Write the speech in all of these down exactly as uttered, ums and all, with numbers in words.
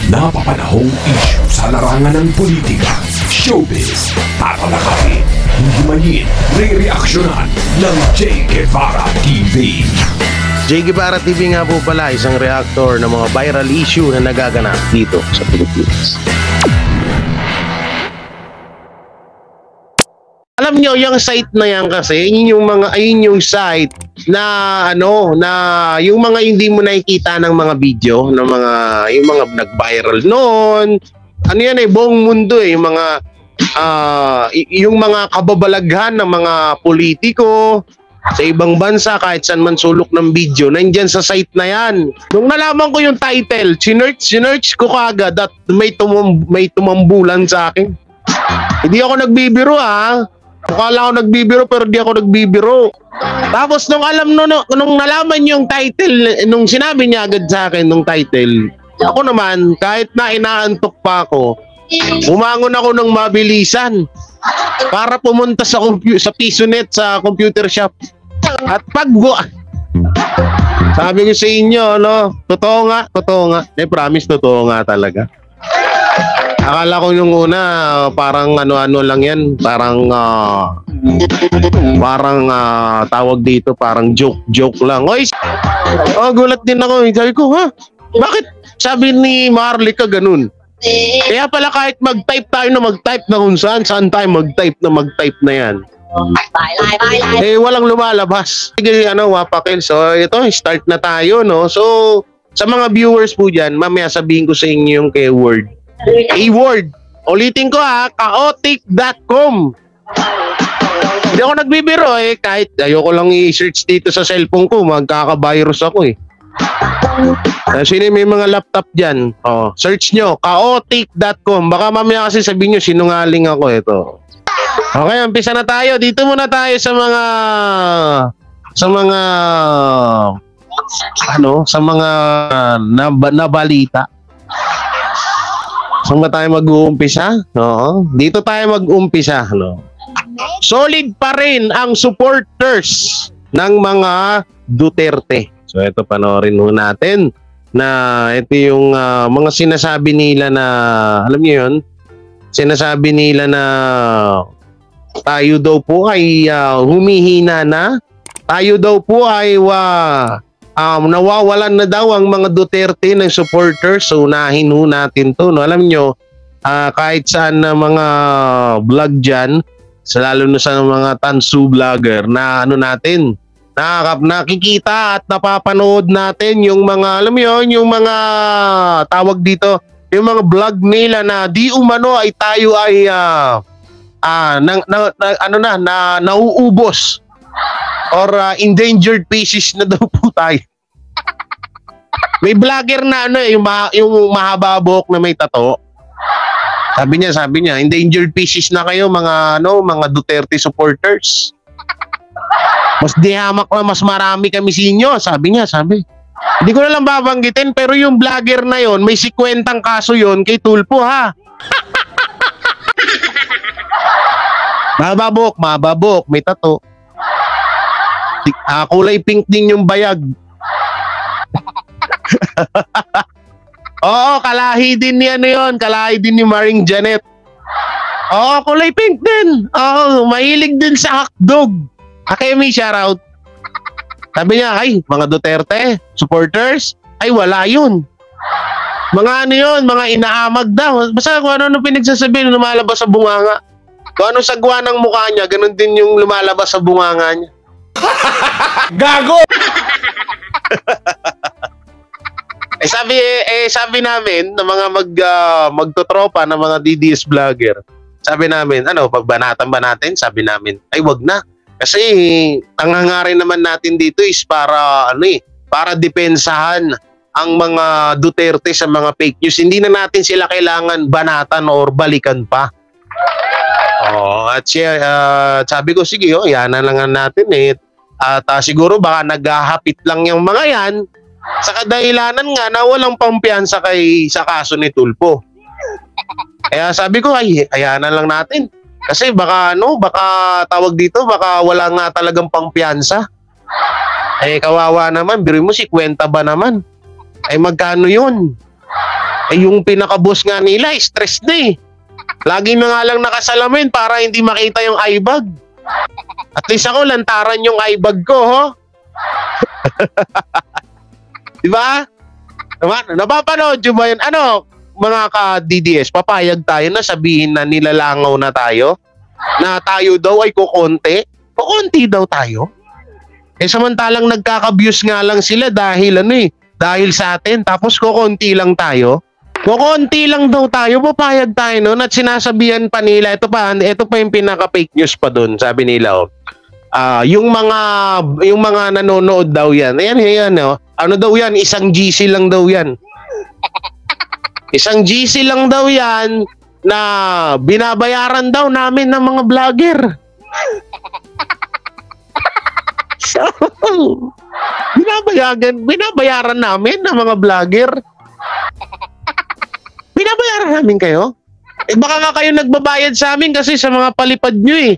Napapanahong issue sa larangan ng politika, showbiz, tatalakayin, himayin, re-reaksyonan ng J. Guevara T V. J. Guevara T V nga po pala, isang reactor ng mga viral issue na nagaganap dito sa Pilipinas. Alam nyo, yung site na yan kasi, yun yung mga, ayun yung site na ano, na yung mga hindi mo nakikita ng mga video, ng mga, yung mga nag-viral noon. Ano yan eh, buong mundo eh, yung mga, uh, yung mga kababalaghan ng mga politiko sa ibang bansa, kahit saan man sulok ng video, nandyan sa site na yan. Nung nalaman ko yung title, sinerch, sinerch ko kagad at may, tumum, may tumambulan sa akin. Hindi ako nagbibiro ah. Akala ko nagbibiro pero di ako nagbibiro. Tapos nung alam no, no nung nalaman yung title, nung sinabi niya agad sa akin nung title, ako naman kahit na inaantok pa ako, umangon ako ng mabilisan para pumunta sa sa Pisonet sa computer shop. At pag sabi ko sa inyo, no, totoo nga, totoo nga. I promise, totoo nga talaga. Akala ko yung una, parang ano-ano lang yan, parang uh, parang uh, tawag dito, parang joke-joke lang. Oy, oh, gulat din ako. Sabi ko, ha? Bakit sabi ni Marley ka ganun? Kaya pala kahit mag-type tayo na mag-type na kung saan, saan tayo mag-type na mag-type na yan. Eh, walang lumalabas. Sige, ano, wapakil. So, ito, start na tayo, no? So, sa mga viewers po dyan, mamaya sabihin ko sa inyo yung keyword. Keyword. Ulitin ko ha, chaotic dot com. Hindi ako nagbibiro eh, kahit ayoko lang i-search dito sa cellphone ko, magkaka-virus ako eh. Sino may mga laptop dyan? Oh, search nyo, chaotic dot com. Baka mamaya kasi sabihin nyo, sinungaling ako ito. Okay, umpisa na tayo. Dito muna tayo sa mga sa mga ano, sa mga nab nabalita. Saan ba tayo mag-uumpisa? Oo. Dito tayo mag-uumpisa. No? Solid pa rin ang supporters ng mga Duterte. So ito panoorin ho natin na ito yung uh, mga sinasabi nila na, alam niyo yun, sinasabi nila na tayo daw po ay uh, humihina na, tayo daw po ay uh, Um, nawawalan na daw ang mga Duterte ng supporters. So unahin ho natin to, no? Alam nyo, uh, kahit saan na mga vlog dyan, sa lalo na sa mga tansu vlogger na ano natin, nakakap nakikita at napapanood natin yung mga, alam mo yun, yung mga tawag dito, yung mga vlog nila na di umano ay tayo ay uh, uh, na, na, na, ano na, na nauubos or uh, endangered species na daw po tayo. May vlogger na ano eh, yung, ma yung mahaba buhok na may tato. Sabi niya, sabi niya, endangered species na kayo mga ano, mga Duterte supporters. Mas dihamak na mas marami kami sa inyo, sabi niya, sabi. Hindi ko na lang babanggitin pero yung vlogger na yon, may sikwentang kaso yon kay Tulpo ha. Mahaba buhok, mahaba buhok, may tato. Uh, kulay pink din yung bayag. Oo, kalahi din ni ano yun, kalahi din ni Maring Janet. Oo, kulay pink din. Oo, mahilig din sa hotdog. Okay, may shoutout. Sabi niya, ay, mga Duterte supporters, ay wala yun. Mga ano yun, mga inaamag daw. Basta kung ano-ano pinagsasabi, lumalabas sa bunganga. Kung ano sagwa ng mukha niya, ganun din yung lumalabas sa bunganga niya. Gago! eh sabi eh sabi namin ng mga mag uh, magtotropa ng mga D D S vlogger. Sabi namin, ano, pagbanatan ba natin? Sabi namin, ay wag na. Kasi ang hangarin naman natin dito is para ano eh, para depensahan ang mga Duterte sa mga fake news. Hindi na natin sila kailangan banatan or balikan pa. Oh, at siya uh, sabi ko sige, oh, yan na lang natin eh. At uh, siguro baka naghahapit lang yung mga yan sa kadahilanan nga na walang pampiyansa kay sa kaso ni Tulpo. Kaya sabi ko ay ayanan lang natin. Kasi baka ano, baka tawag dito, baka wala nga talagang pampiyansa. Eh kawawa naman, biro mo si kwenta ba naman? Ay magkano yun? Eh, yung pinaka-boss nga nila, stress na eh. Lagi na nga lang nakasalamin para hindi makita yung eye bag. At least ako, lantaran yung eye bag ko, ho? Diba? Napapanood nyo ba yun? Ano, mga ka-D D S, papayag tayo na sabihin na nilalangaw na tayo? Na tayo daw ay kukonti? Kukonti daw tayo? Eh samantalang nagkaka-views nga lang sila dahil ano eh, dahil sa atin. Tapos kukonti lang tayo? Kukonti lang daw tayo, papayag tayo noon at sinasabihan pa nila, ito pa, ito pa yung pinaka-fake news pa doon, sabi nila, oh. Ah, uh, yung mga yung mga nanonood daw yan. Ayan, ayan, oh. Ano daw yan? Isang G C lang daw yan. Isang G C lang daw yan na binabayaran daw namin ng mga vlogger. So, binabayaran, binabayaran namin ng mga vlogger. Binabayaran namin kayo? Eh baka nga kayo nagbabayad sa amin kasi sa mga palipad nyo eh.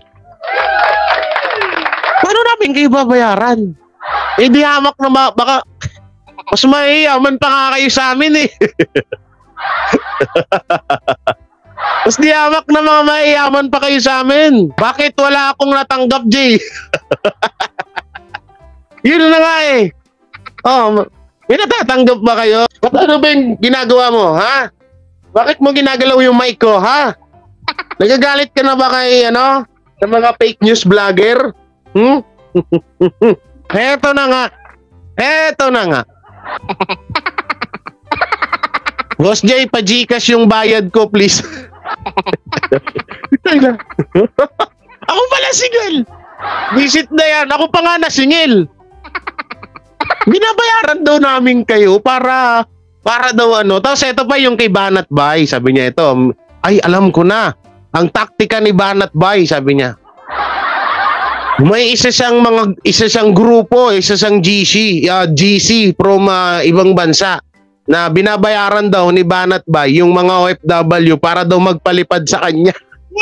Paano namin kayo babayaran? Eh di hamak na ma- baka mas maiyaman pa nga kayo sa amin eh. Mas di hamak na mga maiyaman pa kayo sa amin. Bakit wala akong natanggap, Jay? Yun na nga eh. Oh, may natatanggap ba kayo? Ba't ano ba yung ginagawa mo, ha? Bakit mo ginagalaw yung mic ko, ha? Nagagalit ka na ba kay, ano, sa mga fake news vlogger? Hmm? Eto na nga. Eto na nga. Boss Jay, pa-Gcash yung bayad ko, please. Ako pala singil. Visit na yan. Ako pa nga nasingil. Binabayaran daw namin kayo para para daw ano. Tapos ito pa yung kay Banat Bay. Sabi niya ito, ay alam ko na. Ang taktika ni Banat Bay, sabi niya. May isa siyang mga isa siyang grupo, isa siyang G C, uh, G C from uh, ibang bansa na binabayaran daw ni Banat Bay yung mga O F W para daw magpalipad sa kanya.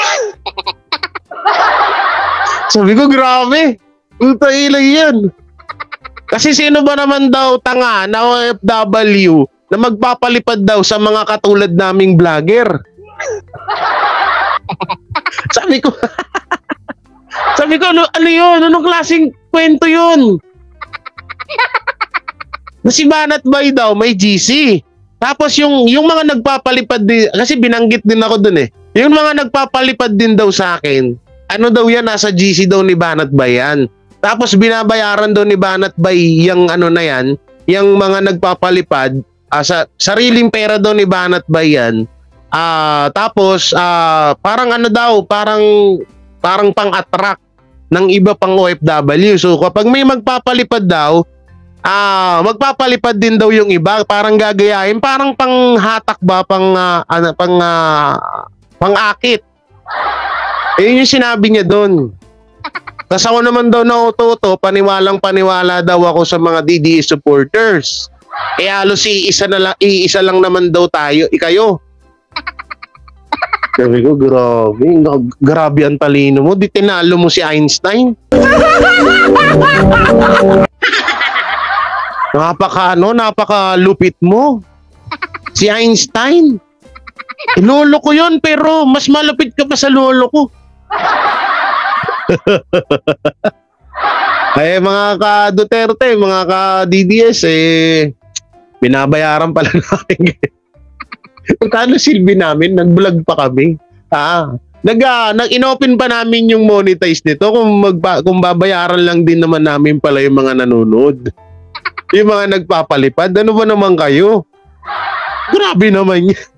Sabi ko, grabe. Puta ilang yan. Kasi sino ba naman daw tanga na O F W na magpapalipad daw sa mga katulad naming vlogger? Sabi ko, sabi ko, ano, ano yun? Anong klaseng kwento yun? Na si Banat Bay daw may G C. Tapos yung, yung mga nagpapalipad din, kasi binanggit din ako dun eh. Yung mga nagpapalipad din daw sa akin, ano daw yan, nasa G C daw ni Banat Bay yan. Tapos binabayaran daw ni Banat Bay yung ano na yan, yung mga nagpapalipad, uh, sa sariling pera daw ni Banat Bay yan. Uh, tapos uh, parang ano daw, parang parang pang-attract ng iba pang O F W. So kapag may magpapalipad daw, ah uh, magpapalipad din daw yung iba, parang gagayahin, parang panghatak ba, pang uh, ano, pang uh, pang-akit. Eh yun yung sinabi niya doon. Tapos ako naman daw na uto-uto, paniwalang paniwala daw ako sa mga D D S supporters. Eh halos iisa na lang, iisa lang naman daw tayo, ikayo. Sabi ko, grabe, grabe ang talino mo, di tinalo mo si Einstein. Napaka ano, napaka lupit mo. Si Einstein. Lolo ko yun, pero mas malupit ka pa sa lolo ko. Ay mga ka Duterte, mga ka D D S, eh, binabayaran pala natin. Kano silbi namin, nag-vlog pa kami. Ah, nag uh, nag-inopen pa namin yung monetize nito kung magba, kung babayaran lang din naman namin pala yung mga nanonood. Yung mga nagpapalipad, ano ba naman kayo? Grabe naman yan.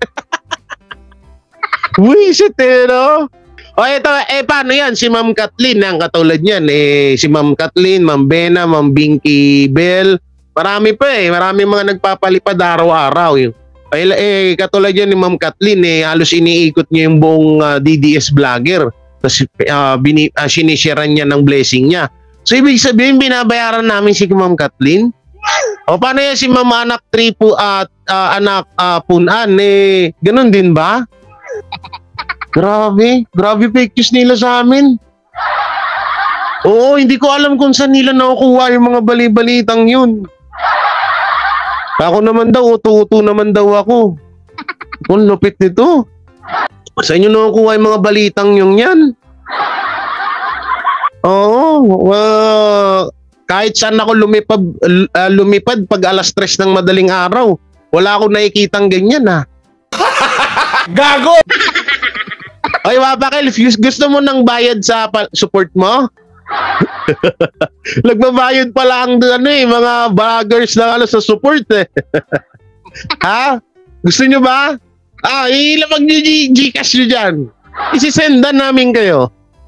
Wisit eh, no? O ito, eh paano yan? Si Ma'am Kathleen, ang katulad niyan, eh, si Ma'am Kathleen, Ma'am Bena, Ma'am Binky Bell, marami pa eh, marami mga nagpapalipad araw-araw. Yung Eh, eh, katulad yan ni Ma'am Kathleen, eh, halos iniikot niya yung buong uh, D D S vlogger. Tapos uh, bini, uh, sinisharean niya ng blessing niya. So, ibig sabihin, binabayaran namin si Ma'am Kathleen? O, paano yan si Ma'am Anak Tripo at uh, Anak uh, Punan? Eh, ganun din ba? Grabe. Grabe fake news nila sa amin. Oo, hindi ko alam kung saan nila nakukuha yung mga bali-balitang yun. Ako naman daw, utu-utu naman daw ako. Ang lupit nito. Sa inyo nakukuha yung mga balitang yung yan. Oo. Uh, kahit saan ako lumipad, uh, lumipad pag alas tres ng madaling araw, wala akong nakikitang ganyan ha. Gago! Ay, Wapakil, if gusto mo ng bayad sa support mo? Nagbabayad pala ang ano eh, mga vloggers na ano sa support eh. Ha? Gusto nyo ba? Ah, ilapag nyo Gcash nyo dyan. Isisendan namin kayo.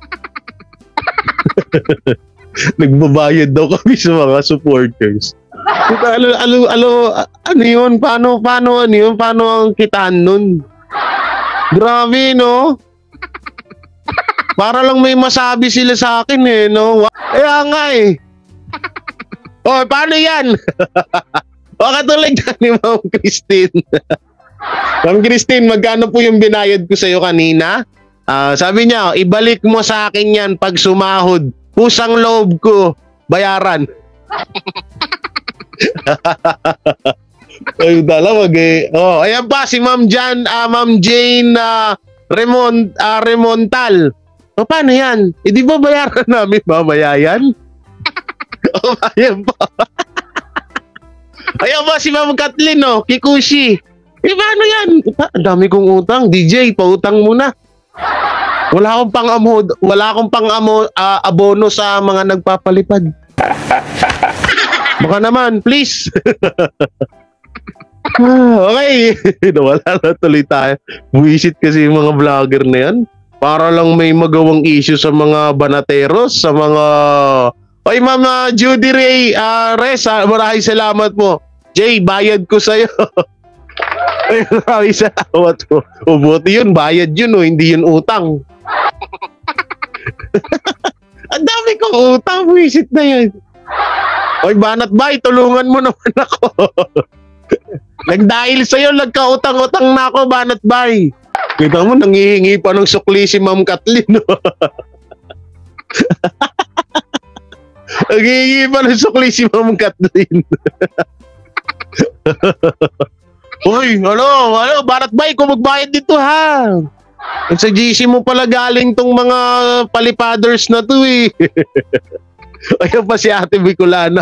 Nagbabayad daw kami sa mga supporters. Alo, alo, alo, ano yun? Paano, paano, ano yun? Paano ang kitaan nun? Grabe, no? Para lang may masabi sila sa akin eh, no? Kaya nga eh. Oh, paano yan? O, katulad ka ni Ma'am Christine. Ma'am Christine, magkano po yung binayad ko sa'yo kanina? Uh, sabi niya, ibalik mo sa akin yan pag sumahod. Pusang loob ko, bayaran. Ay, dalawag eh. Oh, ayan pa si Ma'am Jan, uh, Ma'am Jane uh, Remont, uh, Remontal. O, paano yan? E, di ba bayaran namin mamaya yan? O, ayan pa. Ayan pa si Ma'am Kathleen, oh, Kikushi. E, paano yan? Ang dami kong utang. D J, pautang muna. Wala akong pang amo, wala akong pang amo, uh, abono sa mga nagpapalipad. Baka naman, please. Okay. Nawala na tuloy tayo. Buwisit kasi yung mga vlogger na yan. Para lang may magawang issue sa mga banateros, sa mga... Oy, Mama Judy Ray, uh, Res, uh, maraming salamat po. Jay, bayad ko sa'yo. Ay, maraming salamat po. O, buti yun, bayad yun, o, hindi yun utang. Ang dami kong utang, buwisit na yan. Oy, Banat Bay, tulungan mo naman ako. Nagdahil sa'yo, nagkautang-utang na ako, Banat Bay. Kita mo, nangihingi pa ng sukli si Ma'am Kathleen. Nangihingi pa ng sukli si Ma'am Kathleen. Uy, ano, ano, Banat Bay, kung magbayad dito ha. Sa G C mo pala galing tong mga palipaders na to eh. Ayun pa si Ate Bicolana.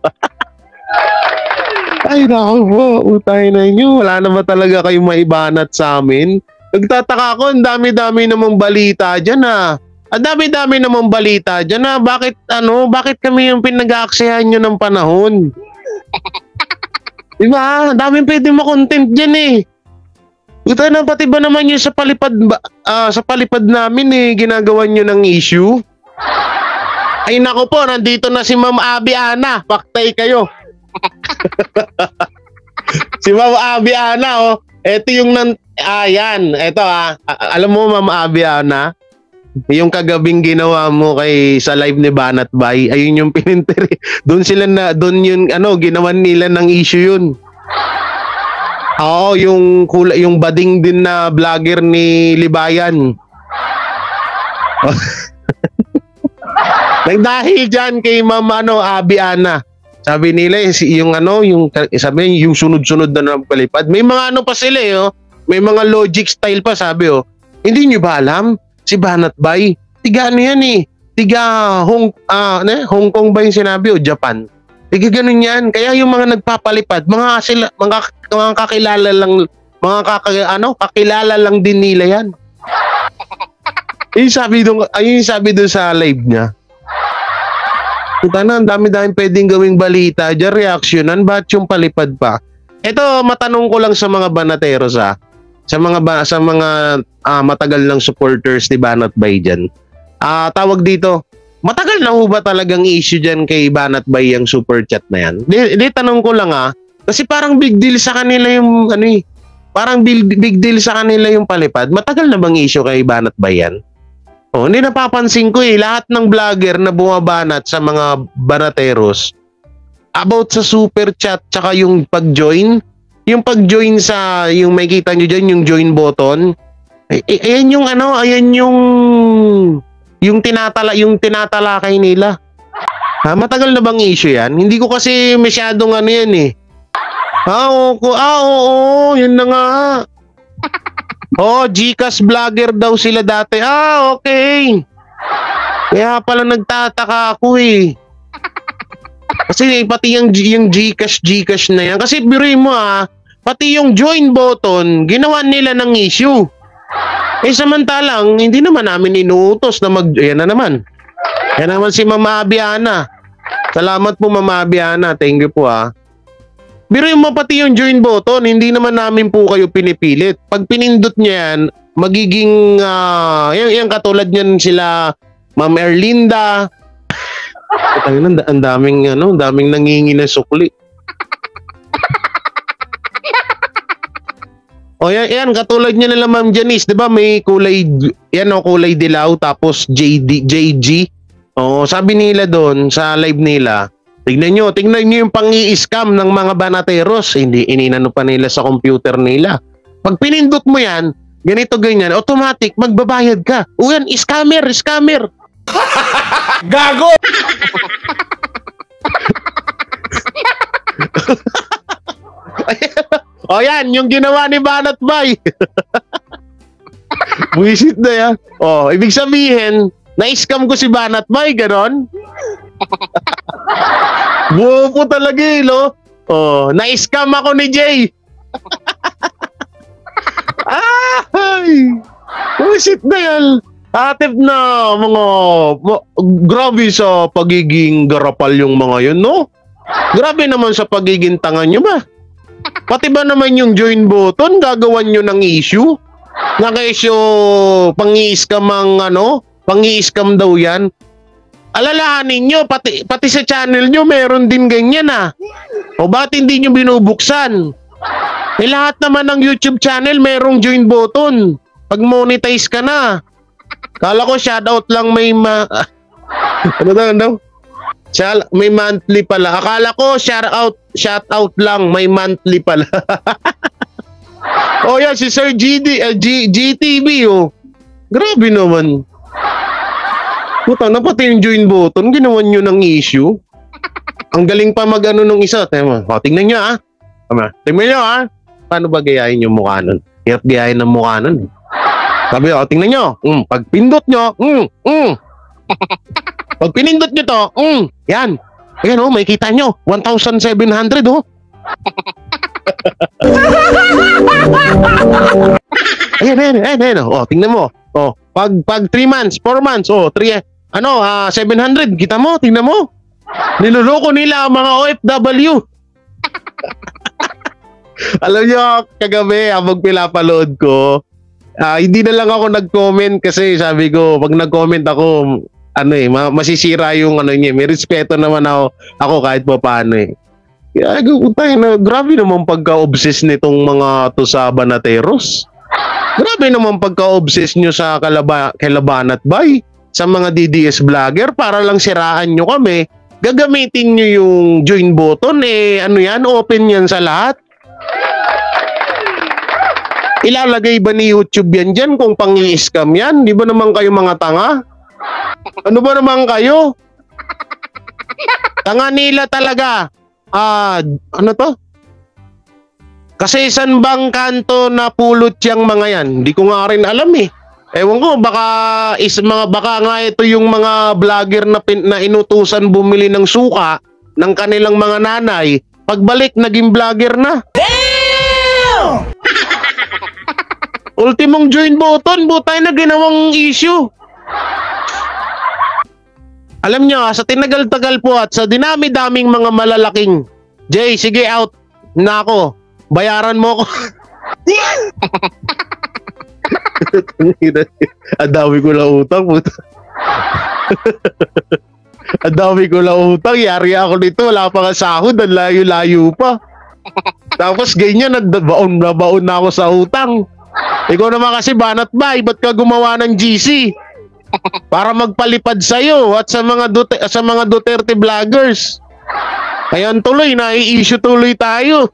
Ay, naku po, utay na inyo. Wala naman talaga kayong maibanat sa amin. Nagtataka ako, ang dami-dami namang balita dyan ah. Ang dami-dami namang balita dyan ah. Bakit, ano, bakit kami yung pinag-aaksayahan nyo ng panahon? Diba? Ang daming pwede makontent dyan eh. Utay na, pati ba naman yun sa palipad, uh, sa palipad namin eh, ginagawa nyo ng issue? Ay nako po, nandito na si Ma'am Abby Ana. Paktay kayo. Si Ma'am Abby Ana, oh. Ito yung nan... Ayan, ah, ito ah. Alam mo, Ma'am Abby Ana, yung kagabing ginawa mo kay sa live ni Banat Bay, ayun yung pininter. Doon sila na, doon yun, ano, ginawan nila ng issue yun. Oo, yung, yung bading din na vlogger ni Libayan. Nagdahil dyan kay Ma'am ano, Abby Ana. Sabi nila yung ano, yung sabi yung sunod-sunod na napalipad. May mga ano pa sila eh, oh. May mga logic style pa, sabi oh. Hindi niyo ba alam? Si Banat Bay, tiga ano yan eh. Tiga Hong ah, uh, Hong Kong ba yung sinabi o Japan? Tiga ganun yan. Kaya yung mga nagpapalipad, mga sila mga, mga kakilala lang, mga kaka, ano, kakilala lang din nila yan. Ayun sabi doon, ayun sabi doon sa live niya. Puta na, ang dami-dami pwedeng gawing balita diyan, reaksyonan, ba't yung palipad pa? Ito, matanong ko lang sa mga banateros ah. Sa mga ba, sa mga uh, matagal ng supporters ni Banat Bay diyan. Ah, uh, tawag dito. Matagal na ho ba talagang issue diyan kay Banat Bay yung super chat na yan? Di, di tanong ko lang ah, kasi parang big deal sa kanila yung ano eh. Parang big, big deal sa kanila yung palipad. Matagal na bang issue kay Banat Bay yan? Oh, hindi napapansin ko eh, lahat ng vlogger na bumabanat sa mga banateros about sa super chat tsaka yung pag-join, yung pag-join sa, yung may kita nyo dyan, yung join button, ay, ay, ayan yung ano, ayan yung yung tinatala, yung tinatalakay nila. Ha, matagal na bang issue yan? Hindi ko kasi masyadong ano yan eh. Ah, oo, ah, oo, yun na nga. Oh, Gcash vlogger daw sila dati. Ah, okay. Kaya pala nagtataka ako eh. Kasi pati yung, yung Gcash, Gcash na yan. Kasi biruin mo ah, pati yung join button, ginawa nila ng issue. Eh samantalang, hindi naman namin inuutos na mag... Yan na naman. Yan naman si Mama Abiana. Salamat po Mama Abiana. Thank you po ah. Biruin mo pati yung join button, hindi naman namin po kayo pinipilit. Pag pinindot niya yan, magiging... Uh, yan, yan katulad niyan sila Ma'am Erlinda. Ang, ang daming ano, ang daming nangingi ng sukli. O yan, yan katulad niya nila Ma'am Janice, 'di ba? May kulay yan o kulay dilaw tapos J D, J G. O sabi nila doon sa live nila, tignan niyo, tignan niyo yung pangi-scam ng mga banateros. Hindi ininano pa nila sa computer nila. Pag pinindot mo yan, ganito ganyan, automatic magbabayad ka. O yan, scammer, scammer. Gago! O yan, yung ginawa ni Banat Bay. Buisit na yan. O, ibig sabihin, na-scam ko si Banat Bay, ganon? Buo po talaga eh, no? O, na-scam ako ni Jay. Ay! Buisit na yan. Atip na mga ma- grabe sa pagiging garapal yung mga yun, no? Grabe naman sa pagiging tanga nyo ba? Pati ba naman yung join button gagawan nyo ng issue? Naka-issue pangi-scam ang ano? Pangi-scam daw yan. Alalahanin nyo, pati, pati sa channel nyo meron din ganyan ah. O ba't hindi nyo binubuksan? Eh lahat naman ng YouTube channel merong join button. Pag monetize ka na. Kala ko shoutout lang may ma... ano daw, ano? Shal may monthly pala. Akala ko shoutout, shoutout lang may monthly pala. Oh yan, si Sir G D, uh, G, G T V oh. Grabe naman. Puta, na pati yung join button, ginawan nyo ng issue. Ang galing pa mag-ano nung isa. Tema, o, tingnan nyo ah. Tama, tingnan nyo ah. Paano ba gayahin yung mukha nun? Hirap gayahin ng mukha nun. Sabi o, tingnan nyo. Mm, pag pindot nyo, mm, mm. Pag pinindot nyo to, mm, yan. Ayan o, may kita nyo. one thousand seven hundred oh. Ayan, ayan, ayan, ayan. O, tingnan mo. O, pag, pag three months, four months, o, three, ano, uh, seven hundred. Kita mo, tingnan mo. Niluloko nila ang mga O F W. Alam nyo, kagabi, habang pinapaload ko, Uh, hindi na lang ako nag-comment kasi sabi ko, pag nag-comment ako, ano eh, ma- masisira yung ano niya. May respeto naman ako, ako kahit pa paano eh. Kaya, tayo na, grabe naman pagka-obsess nitong mga to sa banateros. Grabe naman pagka-obsess nyo sa kalaba, Kalabanat Bay, sa mga D D S vlogger, para lang siraan nyo kami. Gagamitin nyo yung join button, eh, ano yan, open yan sa lahat. Ilalagay ba ni YouTube yan dyan kung pang-i-scam yan? Di ba naman kayo mga tanga? Ano ba naman kayo? Tanga nila talaga. Ah, ano to? Kasi saan bang kanto na pulot yang mga yan? Hindi ko nga rin alam eh. Ewan ko, baka is mga baka nga ito yung mga vlogger na, pin, na inutusan bumili ng suka ng kanilang mga nanay. Pagbalik, naging vlogger na. Damn! Ultimong join button, butay na ginawang issue. Alam nyo, sa tinagal-tagal po at sa dinami-daming mga malalaking, Jay, sige out na ako. Bayaran mo ko. Ang dami ko lang utang. Ang dami ko lang utang. Yari ako dito. Wala pa nga sahod. Ang layo-layo pa. Tapos ganyan, nagbaon na baon na ako sa utang. Ikaw naman kasi Banat Bay, ba't ka gumawa ng G C? Para magpalipad sa'yo at sa mga, Dute sa mga Duterte vloggers. Ayan tuloy, nai-issue tuloy tayo.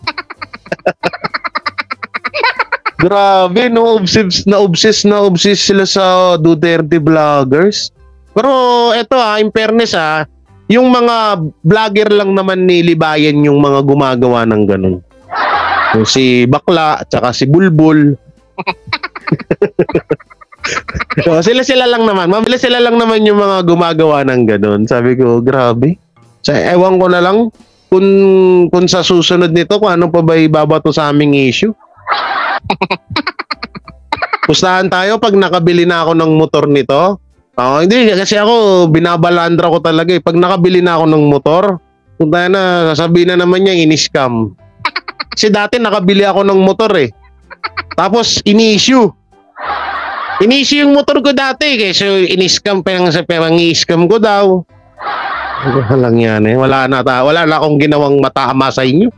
Grabe, no? Obsess na obsess na obsess sila sa Duterte vloggers. Pero eto ha, in fairness ha, yung mga vlogger lang naman nilibayan yung mga gumagawa ng ganun. Yung si Bakla at saka si Bulbul. So, sila-sila lang naman. Mabilis sila lang naman yung mga gumagawa ng ganun. Sabi ko, grabe. Sa, ewan ko na lang kung, kung sa susunod nito, kung ano pa ba ibabato sa aming issue. Pustahan tayo pag nakabili na ako ng motor nito. Oh, hindi, kasi ako, binabalandra ko talaga eh. Pag nakabili na ako ng motor, kung tayo na, sasabihin na naman niya, in-scam. Kasi dati nakabili ako ng motor eh. Tapos, ini-issue. Ini-issue yung motor ko dati. Kasi in-scam, parang sa parang i-scam ko daw. Walang yan eh. Wala na, ta wala na akong ginawang matama sa inyo.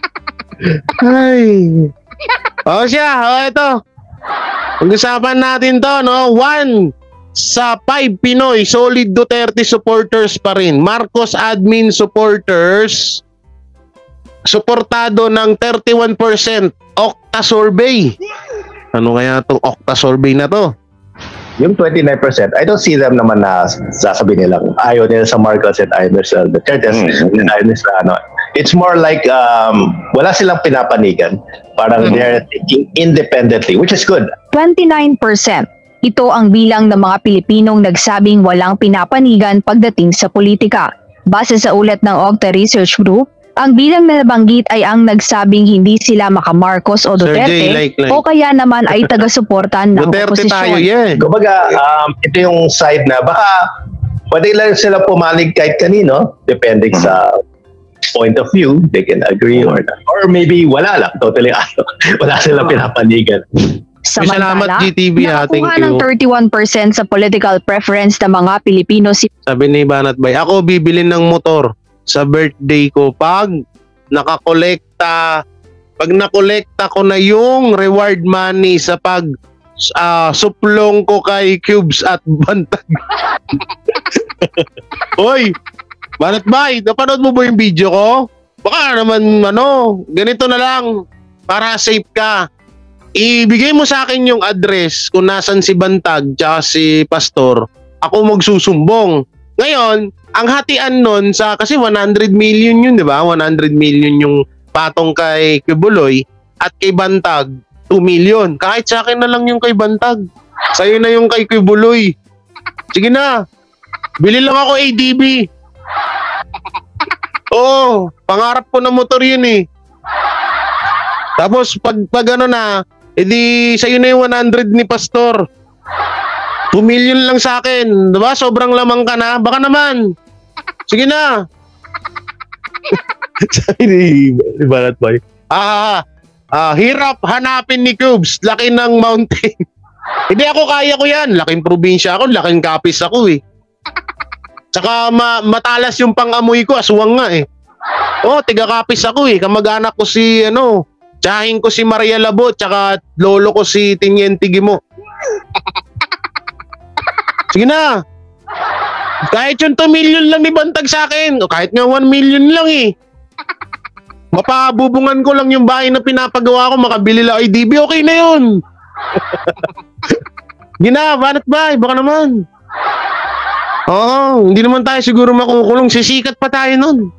Ay. O siya, o ito. Pag-usapan natin to, no? One sa five Pinoy, solid Duterte supporters pa rin. Marcos admin supporters, suportado ng thirty-one percent. Okta survey. Ano kaya itong Okta survey na to? Yung twenty-nine percent, I don't see them naman na sasabihin nilang ayaw nila sa Marcos at ayaw nila sa Duterte. Mm-hmm. Ayaw nila sa ano. It's more like um, wala silang pinapanigan. Parang mm-hmm. they're thinking independently, which is good. twenty-nine percent. Ito ang bilang ng mga Pilipinong nagsabing walang pinapanigan pagdating sa politika. Base sa ulat ng Okta Research Group, ang bilang na nabanggit ay ang nagsabing hindi sila maka-Marcos o Duterte Sir J, like, like. o kaya naman ay taga-suportan ng Duterte oposisyon. Tayo, yeah. Kumbaga, um, ito yung side na baka pwede lang sila pumalig kahit kanino, depending sa point of view, they can agree or not. Or maybe wala lang, totally ano, wala silang pinapanigan. Samantala, G T V, nakuha ng thirty-one percent sa political preference ng mga Pilipino si... Sabi ni Banat Bay, ako bibili ng motor sa birthday ko pag nakakolekta, pag nakolekta ko na yung reward money sa pag uh, suplong ko kay Cubes at Bantag. Hoy, Banat Bay, napanood mo ba yung video ko? Baka naman, ano, ganito na lang, para safe ka. Ibigay mo sa akin yung address kung nasan si Bantag tsaka si Pastor, ako magsusumbong. Ngayon, ang hatian nun sa, kasi one hundred million yun, di ba? one hundred million yung patong kay Kibuloy at kay Bantag, two million. Kahit sa akin na lang yung kay Bantag. Sa'yo na yung kay Kibuloy. Sige na. Bili lang ako A D B. Oo, pangarap ko na motor yun eh. Tapos pag, pag ano na, edi sa'yo na yung one hundred ni Pastor. two million lang sa akin. Diba? Sobrang lamang ka na. Baka naman. Sige na. Sabi ni, ni Banat Boy. Ah, ah, hirap hanapin ni Cubes. Laki ng mountain. Hindi ako kaya ko yan. Laking probinsya ako. Laking kapis ako eh. Tsaka ma matalas yung pang-amoy ko. Aswang nga eh. Oh, tiga-kapis ako eh. Kamag-anak ko si ano, tsahin ko si Maria Labo, tsaka lolo ko si Tiniente Gimo. Sige na. Kahit yung two million lang ni Bantag sa akin, o kahit nga one million lang eh. Mapabubungan ko lang yung bahay na pinapagawa ko, makabili lang A D B, okay na yun. Gina, Banat Bay, baka naman. Oo, hindi naman tayo siguro makukulong, sisikat pa tayo nun.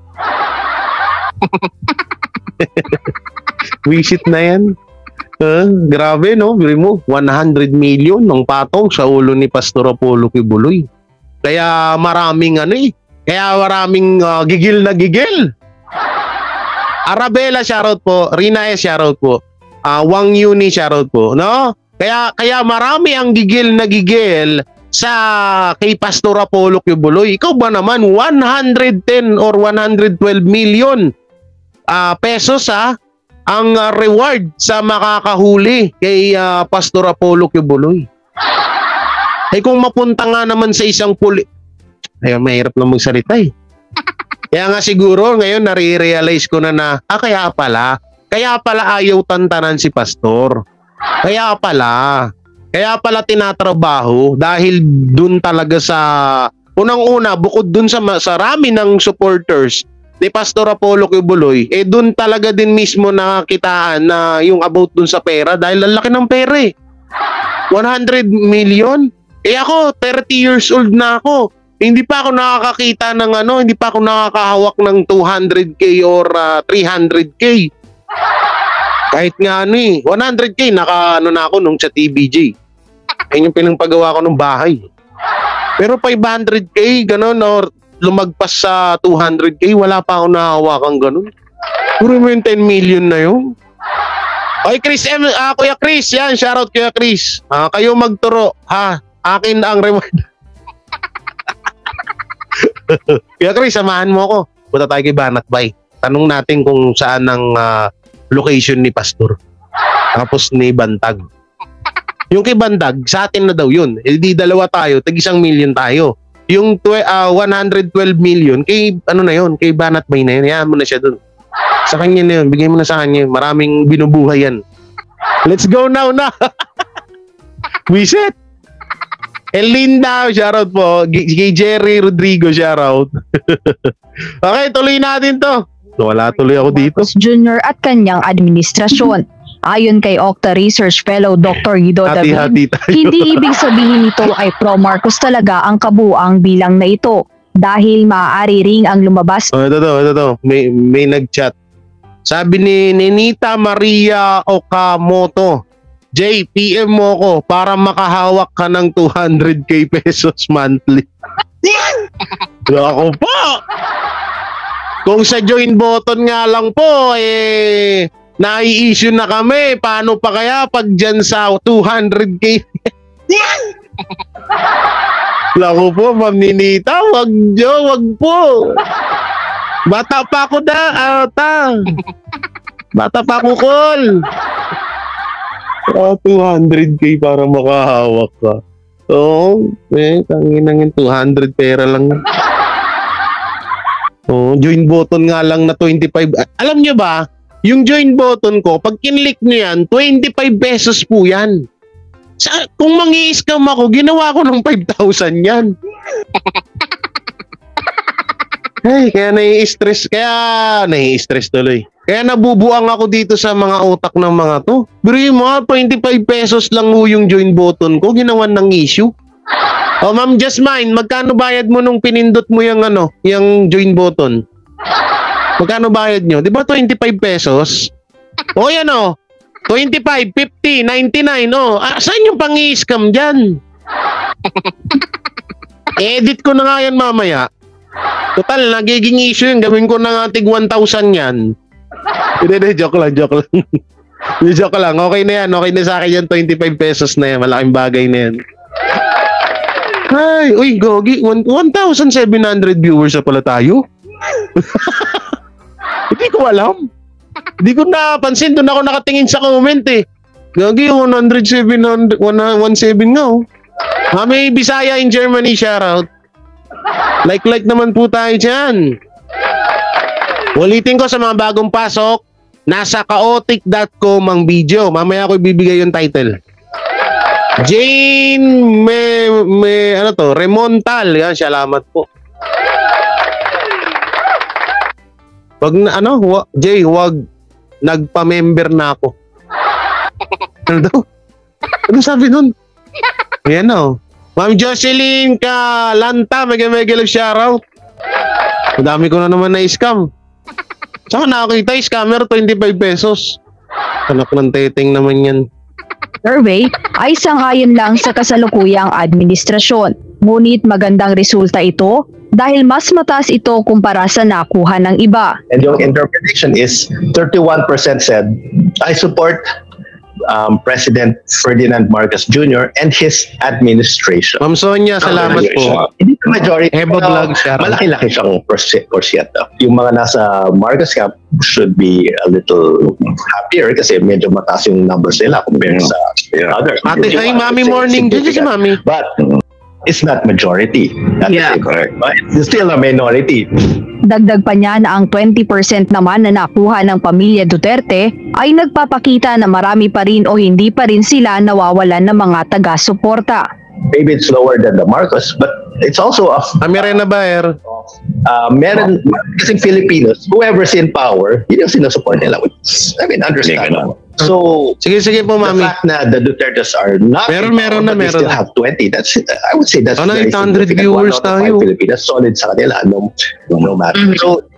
Visit na yan. Uh, grabe no, bili mo, one hundred million ng patong sa ulo ni Pastor Apollo Kibuloy. Kaya maraming ano eh, kaya maraming uh, gigil na gigil. Arabella shoutout po, Rina S shoutout po, uh, Wang Yuni shoutout po, no? Kaya kaya marami ang gigil na gigil sa kay Pastor Apollo Kibuloy. Ikaw ba naman one hundred ten or one hundred twelve million uh, pesos ha? Ang uh, reward sa makakahuli kay uh, Pastor Apollo Kibuloy. Ay kung mapunta nga naman sa isang puli, ay mahirap lang magsalita eh. Kaya nga siguro ngayon nare-realize ko na na, ah kaya pala, kaya pala ayaw tantanan si Pastor. Kaya pala, kaya pala tinatrabaho dahil dun talaga sa, unang-una, bukod dun sa, sa rami ng supporters ni Pastor Apollo Kibuloy, eh dun talaga din mismo nakakitaan na yung about dun sa pera dahil ang laki ng pera eh. one hundred million? Eh ako, thirty years old na ako. Hindi pa ako nakakakita ng ano, hindi pa ako nakakahawak ng two hundred K or uh, three hundred K. Kahit nga ano eh, one hundred K, naka ano na ako nung sa T B J. Ayun yung pinangpagawa ko ng bahay. Pero five hundred K, gano'n, or lumagpas sa two hundred K, wala pa ako nahawakan gano'n. Puro mo yung ten million na yun. Oy, Chris M, ah, Kuya Chris, yan, shoutout Kuya Chris. Ah, kayo magturo, ha? Akin ang reward. Kuya Chris, samahan mo ako. Punta tayo kay Banat Bay. Tanong natin kung saan ang uh, location ni Pastor. Tapos ni Bantag. Yung kay Bantag, sa atin na daw yun. E di dalawa tayo, tag isang million tayo. Yung tw- uh, one hundred twelve million, kay ano na yun, kay Banat Bay na yun. Hayaan mo na siya dun. Sa kanya na yun, bigay mo na sa kanya. Maraming binubuhay yan. Let's go now na. Wiset. And Linda, shoutout po. Kay Jerry Rodrigo, shoutout. Okay, tuloy natin to. Wala tuloy ako dito. Marcos Junior at kanyang administrasyon. Ayon kay Okta Research Fellow Doctor Guido David, Hati-hati tayo. hindi ibig sabihin nito ay pro-Marcos talaga ang kabuang bilang na ito. Dahil maaari ring ang lumabas. Oh, ito to, ito to. May, may nag-chat. Sabi ni Ninita Maria Okamoto, Jay, P M mo ko para makahawak ka ng two hundred K pesos monthly. Ako po! Kung sa join button nga lang po, eh, nai-issue na kami. Paano pa kaya pag dyan sa two hundred K? Lako po, Ma'am Ninita, wag jo, wag po. Bata pa ako da, ata. Bata pa ako, call. Oh, two hundred K para makahawak ka. Oo, oh, eh, tanginang yung two hundred pera lang. Oh, join button nga lang na twenty-five. Alam nyo ba, yung join button ko, pag kinlik nyo yan, twenty-five pesos po yan. Sa, kung mangi-scam ako, ginawa ko ng five thousand yan. Ay, kaya nai-stress, kaya nai-stress tuloy. Kaya nabubuang ako dito sa mga utak ng mga to. Pero yung mga twenty-five pesos lang ho yung join button ko, ginawan ng issue. Oh, Ma'am Jasmine, magkano bayad mo nung pinindot mo yung ano, yung join button? Magkano bayad nyo? Di ba twenty-five pesos? O yan o, twenty-five, fifty, ninety-nine, oh. Ah, saan yung pang-i-scam dyan? Edit ko na nga yan mamaya. Total, nagiging issue yun. Gawin ko na nga tig one thousand yan. Hindi, hindi, joke lang, joke lang. Joke lang, okay na yan. Okay na sa akin yan, twenty-five pesos na yan. Malaking bagay na yan. Ay, uy, gogi, one thousand seven hundred viewers na pala tayo. Hindi ko alam. Hindi ko napansin, doon ako nakatingin sa comment eh. Gogi, one oh seven, one seven nga oh. Ah, may Bisaya in Germany, shoutout. Like-like naman po tayo dyan. Ulitin ko sa mga bagong pasok, nasa chaotic dot com ang video. Mamaya ko ibibigay yung title. Jane me, me ano to, Remontal. Yan, salamat po. Wag na ano, wa, Jay, wag nagpa-member na ako. Ano daw? Ano sabi nun? Yan o. Ma'am Jocelyn Kalanta, mega mega love shoutout. Madami ko na naman na-scam. Saka nakakita yung scammer, twenty-five pesos. Anak ng teteng naman yan. Survey ay sangayon lang sa kasalukuyang administrasyon. Ngunit magandang resulta ito dahil mas mataas ito kumpara sa nakuha ng iba. And yung interpretation is thirty-one percent said, I support um, President Ferdinand Marcos Junior and his administration. Ma'am Sonia, salamat po. Hindi the majority. Ebo vlog siya. Malaki-laki siyang porsyento. Yung mga nasa Marcos camp should be a little happier kasi medyo mataas yung numbers nila compared sa yeah. other. Ate, ay, Mami Morning. Diyan si Mami. But it's not majority. That yeah, correct. But it's still a minority. Dagdag pa niya na ang twenty percent naman na nakuha ng pamilya Duterte ay nagpapakita na marami pa rin o hindi pa rin sila nawawalan ng mga taga-suporta. Maybe it's lower than the Marcos, but it's also a... Amirena Baer. Uh, meron, kasi Filipinos, whoever's in power, yun yung sinusupport nila. Which, I mean, understand. So, sige, sige po, Mami. The fact na the Dutertes are not meron, meron na, meron still have twenty, that's, I would say that's ano, very eight hundred significant. viewers tayo. Filipinas, solid sa kanila, no, no matter. Mm-hmm. So,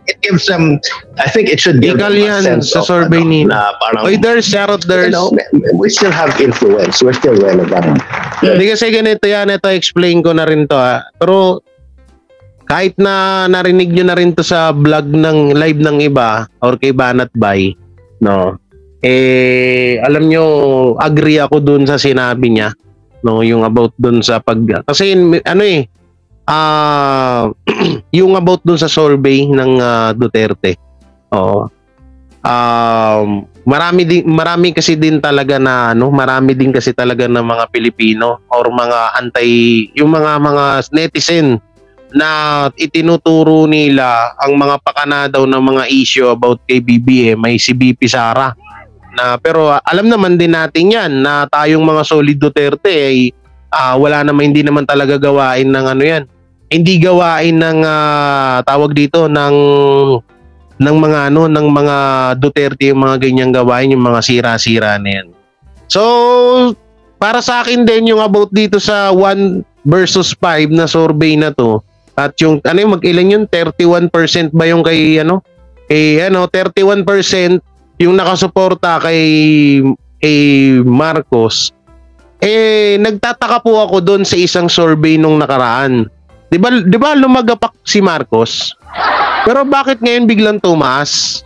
it gives them, I think it should give Legal them a yan sense sa of, survey ano, nila. na parang, Oy, there's, shoutout, you there's. know, we still have influence. We're still relevant. Hindi kasi ganito yan, ito explain ko na rin to ha. Pero kahit na narinig nyo na rin to sa vlog ng live ng iba or kay Banat Bay, no? Eh, alam nyo, agree ako dun sa sinabi niya, no? Yung about dun sa pag... Kasi ano eh, ah yung about dun sa survey ng uh, Duterte. Oo. Um, marami din marami kasi din talaga na ano, marami din kasi talaga ng mga Pilipino or mga anti yung mga mga netizen na itinuturo nila ang mga pakana daw ng mga issue about kay B B M, may si B P Sara. Na pero uh, alam naman din natin 'yan na tayong mga solid Duterte ay uh, wala naman, hindi naman talaga gawain ng ano 'yan. Hindi gawain ng uh, tawag dito ng ng mga ano ng mga Duterte yung mga ganyang gawain, yung mga sira-sira na 'yan. So para sa akin din yung about dito sa one versus five na survey na to. At yung ano yung mag-ilan yun, thirty-one percent ba yung kay ano? Eh ano, thirty-one percent yung nakasuporta kay kay Marcos. Eh nagtataka po ako doon sa isang survey nung nakaraan. 'Di ba 'di ba lumagapak si Marcos? Pero bakit ngayon biglang tumaas?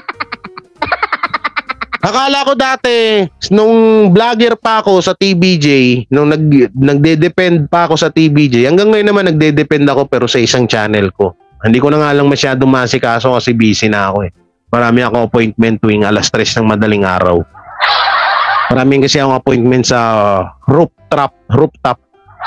Akala ko dati, nung vlogger pa ako sa T B J, nung nag, nagde-depend pa ako sa T B J, hanggang ngayon naman nagde-depend ako pero sa isang channel ko. Hindi ko na nga lang masyadong masikaso kasi busy na ako eh. Marami ako appointment tuwing alas tres ng madaling araw. Maraming kasi akong appointment sa rooftop, rooftop.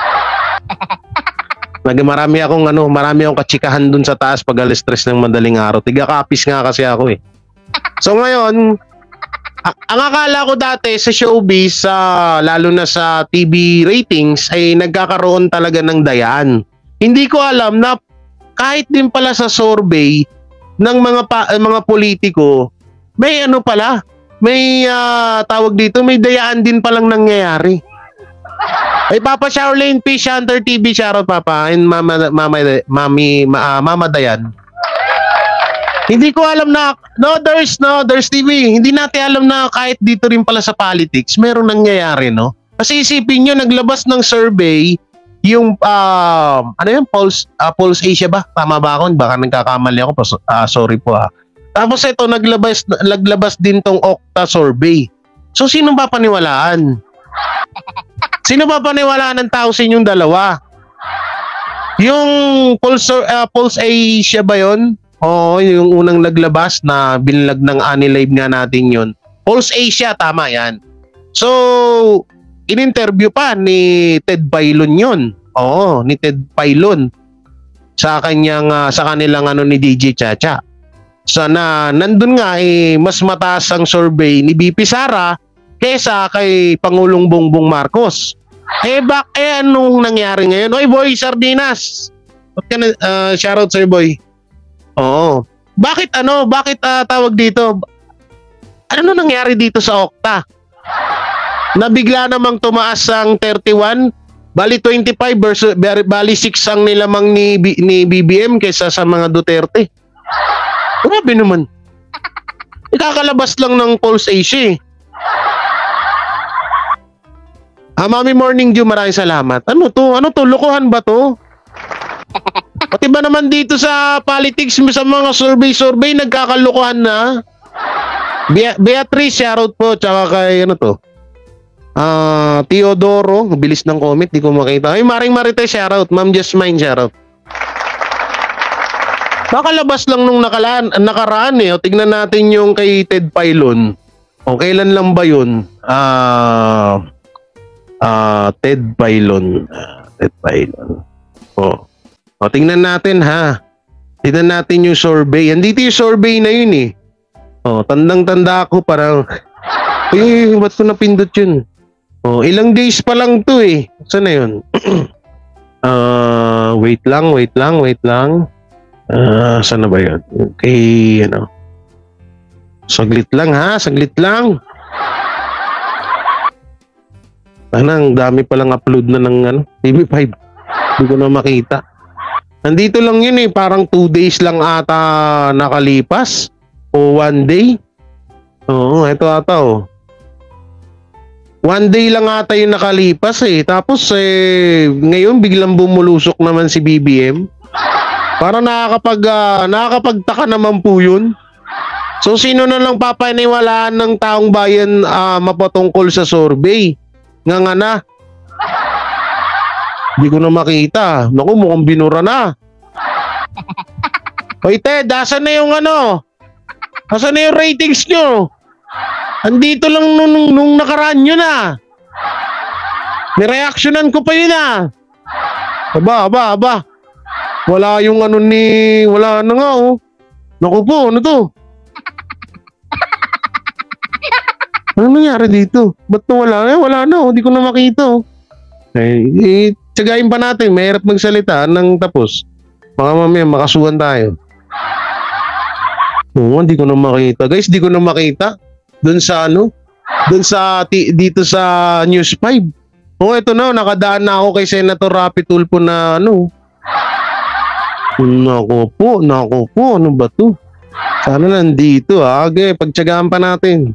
Marami akong ano, marami akong katsikahan dun sa taas pag alas tres ng madaling araw. Tiga-kapis nga kasi ako eh. So ngayon, ang akala ko dati sa showbiz, uh, lalo na sa T V ratings, ay nagkakaroon talaga ng dayaan. Hindi ko alam na kahit din pala sa survey ng mga pa, mga politiko, may ano pala, may uh, tawag dito, may dayaan din palang nangyayari. Ay Papa Charlene P. Shanter T V, shoutout Papa, and Mama, Mama, Mami, uh, Mama Dayan. Hindi ko alam na, no, there's, no, there's T V. Hindi natin alam na kahit dito rin pala sa politics, meron nangyayari, no? Kasi isipin nyo, naglabas ng survey, yung, uh, ano yun, Pulse, uh, Pulse Asia ba? Tama ba ako? Baka nagkakamali ako, uh, sorry po ha. Tapos ito, naglabas, naglabas din tong Okta survey. So, sino ba paniwalaan? Sino ba paniwalaan ng tao sa inyong dalawa? Yung Pulse, uh, Pulse Asia ba yun? Oo, yung unang naglabas na binlag ng Anilive nga natin yun. Pulse Asia, tama yan. So, in-interview pa ni Ted Pailon yun. Oo, ni Ted Pailon. Sa kanyang, uh, sa kanilang ano ni D J Chacha. Sana, nandun nga eh, mas mataas ang survey ni B P Sara kesa kay Pangulong Bongbong Marcos. Eh, bak, eh, anong nangyari ngayon? Oy, boy, Sardinas. Ba't ka na, uh, shoutout sir, boy. Oo. Bakit ano? Bakit uh, tawag dito? Ano nangyari dito sa Okta? Nabigla namang tumaas ang thirty-one, bali twenty-five versus bali six ang nilamang ni ni B B M kaysa sa mga Duterte. Grabe naman. Ikakalabas lang ng Pulse Asia. Ah, Mami Morning Dew, maraming salamat. Ano to? Ano to? Lokohan ba to? Pati ba naman dito sa politics, sa mga survey-survey, nagkakalokohan na? Be- Beatrice, shoutout po, tsaka kay ano to? Ah, uh, Teodoro, bilis ng comment, di ko makita. Ay, Maring Marite, shoutout. Ma'am Jasmine, shoutout. Nakalabas lang nung nakalaan, nakaraan eh. O, tignan natin yung kay Ted Pailon. O, kailan lang ba yun? Ah, uh, uh, Ted Pailon. Uh, Ted Pailon. O. O, tingnan natin ha. Tingnan natin yung survey. Andito yung survey na yun eh. O, tandang-tanda ako parang, eh, ba't ko napindot yun? O, ilang days pa lang to eh. Saan na yun? uh, wait lang, wait lang, wait lang. Uh, saan na ba yun? Okay, ano. Saglit lang ha, saglit lang. Tanang, dami palang upload na ng ano, T V five. Hindi ko na makita. Nandito lang yun eh, parang two days lang ata nakalipas o one day. Oo, ito ata oh. One day lang ata yung nakalipas eh. Tapos eh, ngayon biglang bumulusok naman si B B M. Para nakakapag, uh, nakakapagtaka naman po yun. So sino na lang papaniwalaan ng taong bayan uh, mapatungkol sa survey? Nga nga na. Hindi ko na makita. Naku, mukhang binura na. Hoy Ted, asan na yung ano? Asan na yung ratings nyo? Andito lang nung, nung, nung nakaraan yun ah. Nireactionan ko pa yun ah. Aba, aba, aba. Wala yung ano ni... Wala na nga oh. Naku po, ano to? Ano nangyari dito? Ba't na wala na? Wala na oh. Hindi ko na makita oh. Eh, eh, tsagain pa natin. Mahirap magsalita ng tapos. Baka mamaya makasuhan tayo. Oo, hindi ko na makita. Guys, hindi ko na makita. Doon sa ano? Doon sa ti, dito sa News five. Oh, ito na, nakadaan na ako kay Senator Rapi Tulfo na ano. Nako po, nako po, ano ba 'to? Sana nandito ah. Okay, pagtiyagaan pa natin.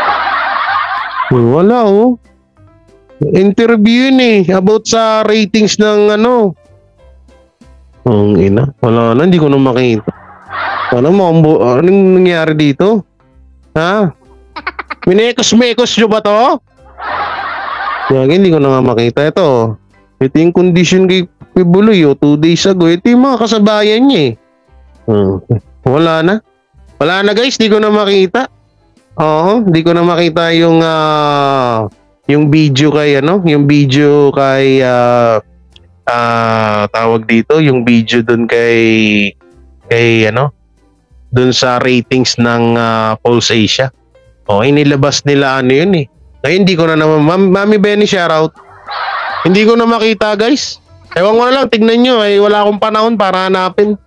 Wala oh. Interview yun eh about sa ratings ng ano. Ang ina, wala na, hindi ko na makita. Ano mo, anong nangyari dito? Ha? Minekos-mekos nyo ba to? Yan, hindi ko na nga makita. Ito, ito yung condition kay, kay Buloy, oh, two days ago. Ito yung mga kasabayan niya eh. Hmm. Wala na. Wala na guys, hindi ko na makita. Oo, hindi ko na makita yung uh, yung video kay ano, yung video kay uh, uh, tawag dito, yung video dun kay kay ano, dun sa ratings ng uh, Pulse Asia. Oh, inilabas nila ano yun eh. Ngayon hindi ko na naman, Mam Mami Benny shoutout. Hindi ko na makita guys. Ewan ko na lang, tignan nyo eh, wala akong panahon para hanapin.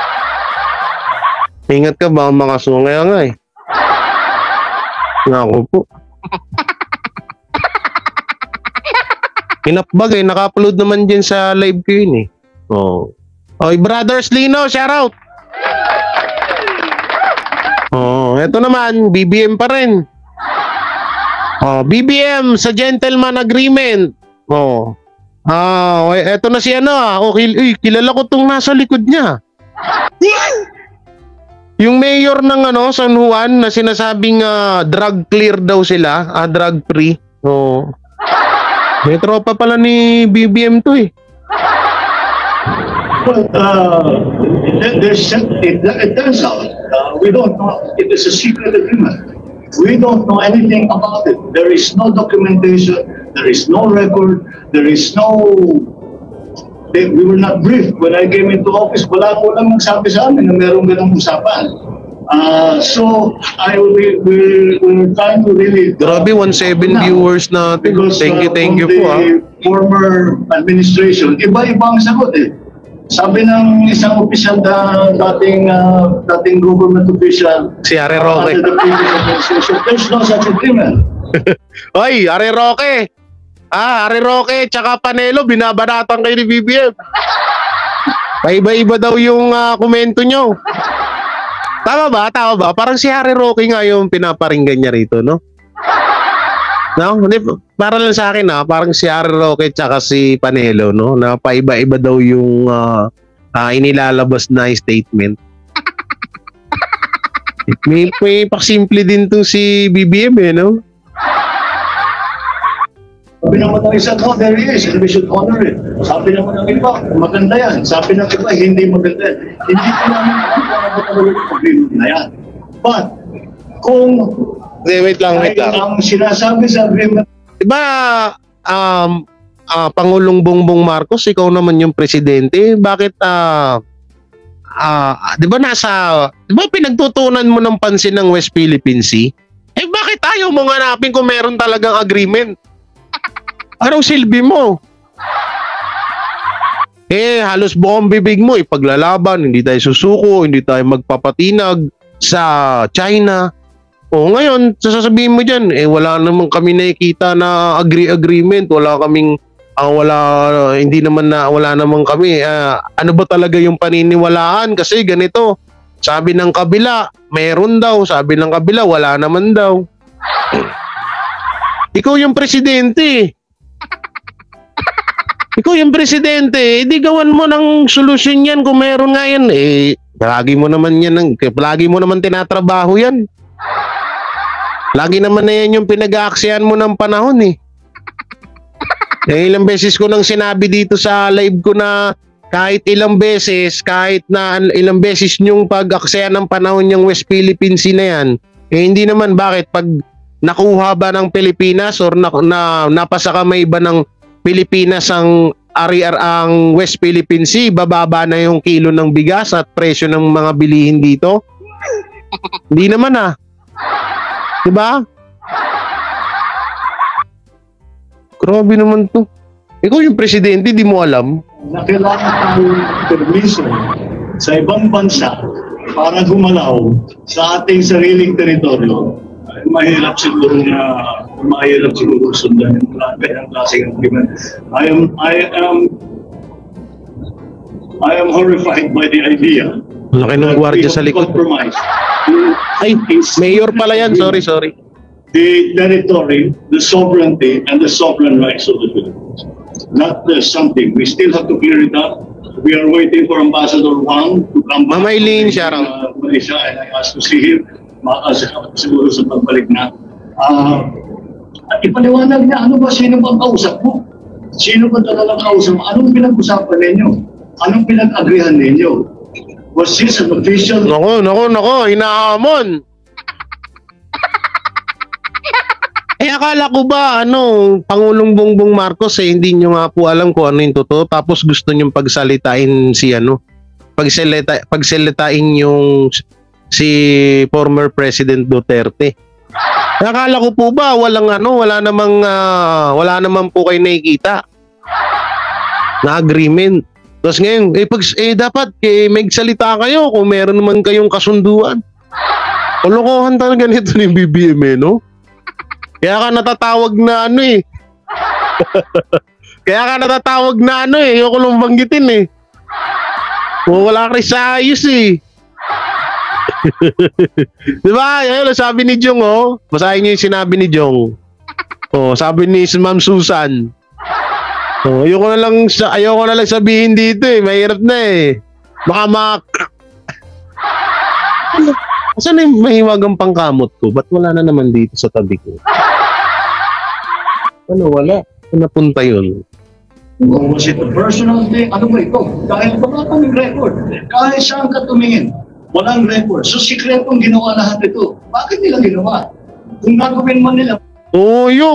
Ingat ka ba mga sungay nga eh. Naku po. Pinapbag eh, naka-upload naman dyan sa live ko yun eh. Oh. Oy, Brothers Lino, shoutout. Oh, eto naman, B B M pa rin. Oh, B B M sa gentleman agreement. Oh. Ah, eto na si ano ah. Oh, kil uy, kilala ko tong nasa likod niya. Yung mayor ng ano, San Juan na sinasabing uh, drug clear daw sila, ah, drug free. Oh. May tropa pala ni B B M to eh. But uh, there's, it, it turns out uh, we don't know. It is a secret agreement. We don't know anything about it. There is no documentation. There is no record. There is no. They, we were not briefed when I came into office. Wala ko lang magsabi sa amin na merong ganong usapan. Uh, so I will be we're, we're trying to really. Grabe, one seven viewers natin. Because, thank you, uh, thank you the po ah. Former administration, iba-iba ang sagot eh. Sabi ng isang opisyal na dating uh, dating government official, si Are Roque. Uh, the previous administration, there's no such agreement. Oy, Are Roque. Ah, Are Roque tsaka Panelo binabanatan kayo ni B B M. Paiba-iba daw yung uh, komento nyo. Tama ba? Tama ba? Parang si Are Roque nga yung pinaparinggan niya rito, no? No, hindi, para lang sa akin ah, parang si Are Roque tsaka si Panelo, no, na paiba-iba daw yung uh, uh, inilalabas na statement. may, may pasimple din to si B B M eh, no? Sabi naman ng isa, no, there is, and we should honor it. Sabi naman ng iba, maganda yan. Sabi ng iba, hindi maganda yan. Hindi ko namin alam kung ano talaga yung agreement na yan. But, kung Hindi, wait lang, wait lang. ang sinasabi sa agreement, diba, um, uh, Pangulong Bongbong Marcos, ikaw naman yung presidente, bakit, uh, uh, diba nasa, diba pinagtutunan mo ng pansin ng West Philippine Sea? Eh bakit ayaw mo hanapin kung meron talagang agreement? Anong silbi mo? Eh, halos buong bibig mo, ipaglalaban, hindi tayo susuko, hindi tayo magpapatinag sa China. O ngayon, sasabihin mo dyan, eh wala naman kami nakikita na agree agreement, wala kaming ang wala, hindi naman na, wala naman kami. Ah, ano ba talaga yung paniniwalaan? Kasi ganito, sabi ng kabila, meron daw. Sabi ng kabila, wala naman daw. Ikaw yung presidente. Ikaw yung presidente. Hindi gawan mo ng solusyon yan kung meron nga yan. Eh, lagi mo naman yan, lagi mo naman tinatrabaho yan. Lagi naman na yan yung pinag-aaksyahan mo ng panahon eh. Eh, ilang beses ko nang sinabi dito sa live ko na kahit ilang beses, kahit na ilang beses nyong pag-aksaya ng panahon yung West Philippine Sea na yan, eh hindi naman bakit pag nakuha ba ng Pilipinas or na, na napasa kamay ba ng Pilipinas ang ari-ar ang West Philippine Sea, bababa na yung kilo ng bigas at presyo ng mga bilihin dito? Hindi naman ah. Diba? Grabe naman to. Ikaw yung presidente, di mo alam? Na kailangan ng permiso sa ibang bansa para gumalaw sa ating sariling teritoryo. Ay, mahirap siguro na mahirap siguro sundan yung kanyang klaseng agreement. I am I am I am horrified by the idea. Laki ng gwardiya sa likod. Compromise. Ay, mayor pala yan. Sorry, sorry. The territory, the sovereignty, and the sovereign rights of the Philippines. Not uh, something. We still have to clear it up. We are waiting for Ambassador Wang to come back. Mama Eileen, from, siya raw. uh, Malaysia, and I asked to see him. Makakasakap siguro sa pagbalik na. Uh, at ipaliwanag niya, ano ba, sino bang kausap mo? Sino ba talagang kausap mo? Anong pinag-usapan ninyo? Anong pinag-agrihan ninyo? Was this an official? Nako, nako, nako, inaamon. Eh akala ko ba ano, Pangulong Bongbong Marcos eh hindi nyo nga po alam kung ano yung totoo, tapos gusto nyo pagsalitain si ano, pagsalita, pagsalitain yung si former President Duterte. Eh, akala ko po ba walang ano, wala namang uh, wala naman po kayo nakikita na agreement. Tapos ngayon, eh, pag, eh dapat eh, may salita kayo kung meron naman kayong kasunduan. Kalokohan talaga nito ni B B M eh, no? Kaya ka natatawag na ano eh. Kaya ka natatawag na ano eh. Ayoko lang banggitin eh. O, wala ka rin sa ayos eh. Diba? Ayun, sabi ni Jong oh. Basahin niyo yung sinabi ni Jong. Oh, sabi ni Ma'am Susan. Oh, ayoko na lang ayoko na lang sabihin dito eh. Mahirap na eh. Baka mak... Saan yung mahiwagang pangkamot ko? Ba't wala na naman dito sa tabi ko? Ano, wala? Saan napunta yun? Or was it a personal thing? Ano ba ito? Dahil wala kaming record. Kahit saan ka tumingin, walang record. So, sikretong ginawa lahat ito. Bakit nila ginawa? Kung gagawin man nila. Oyop!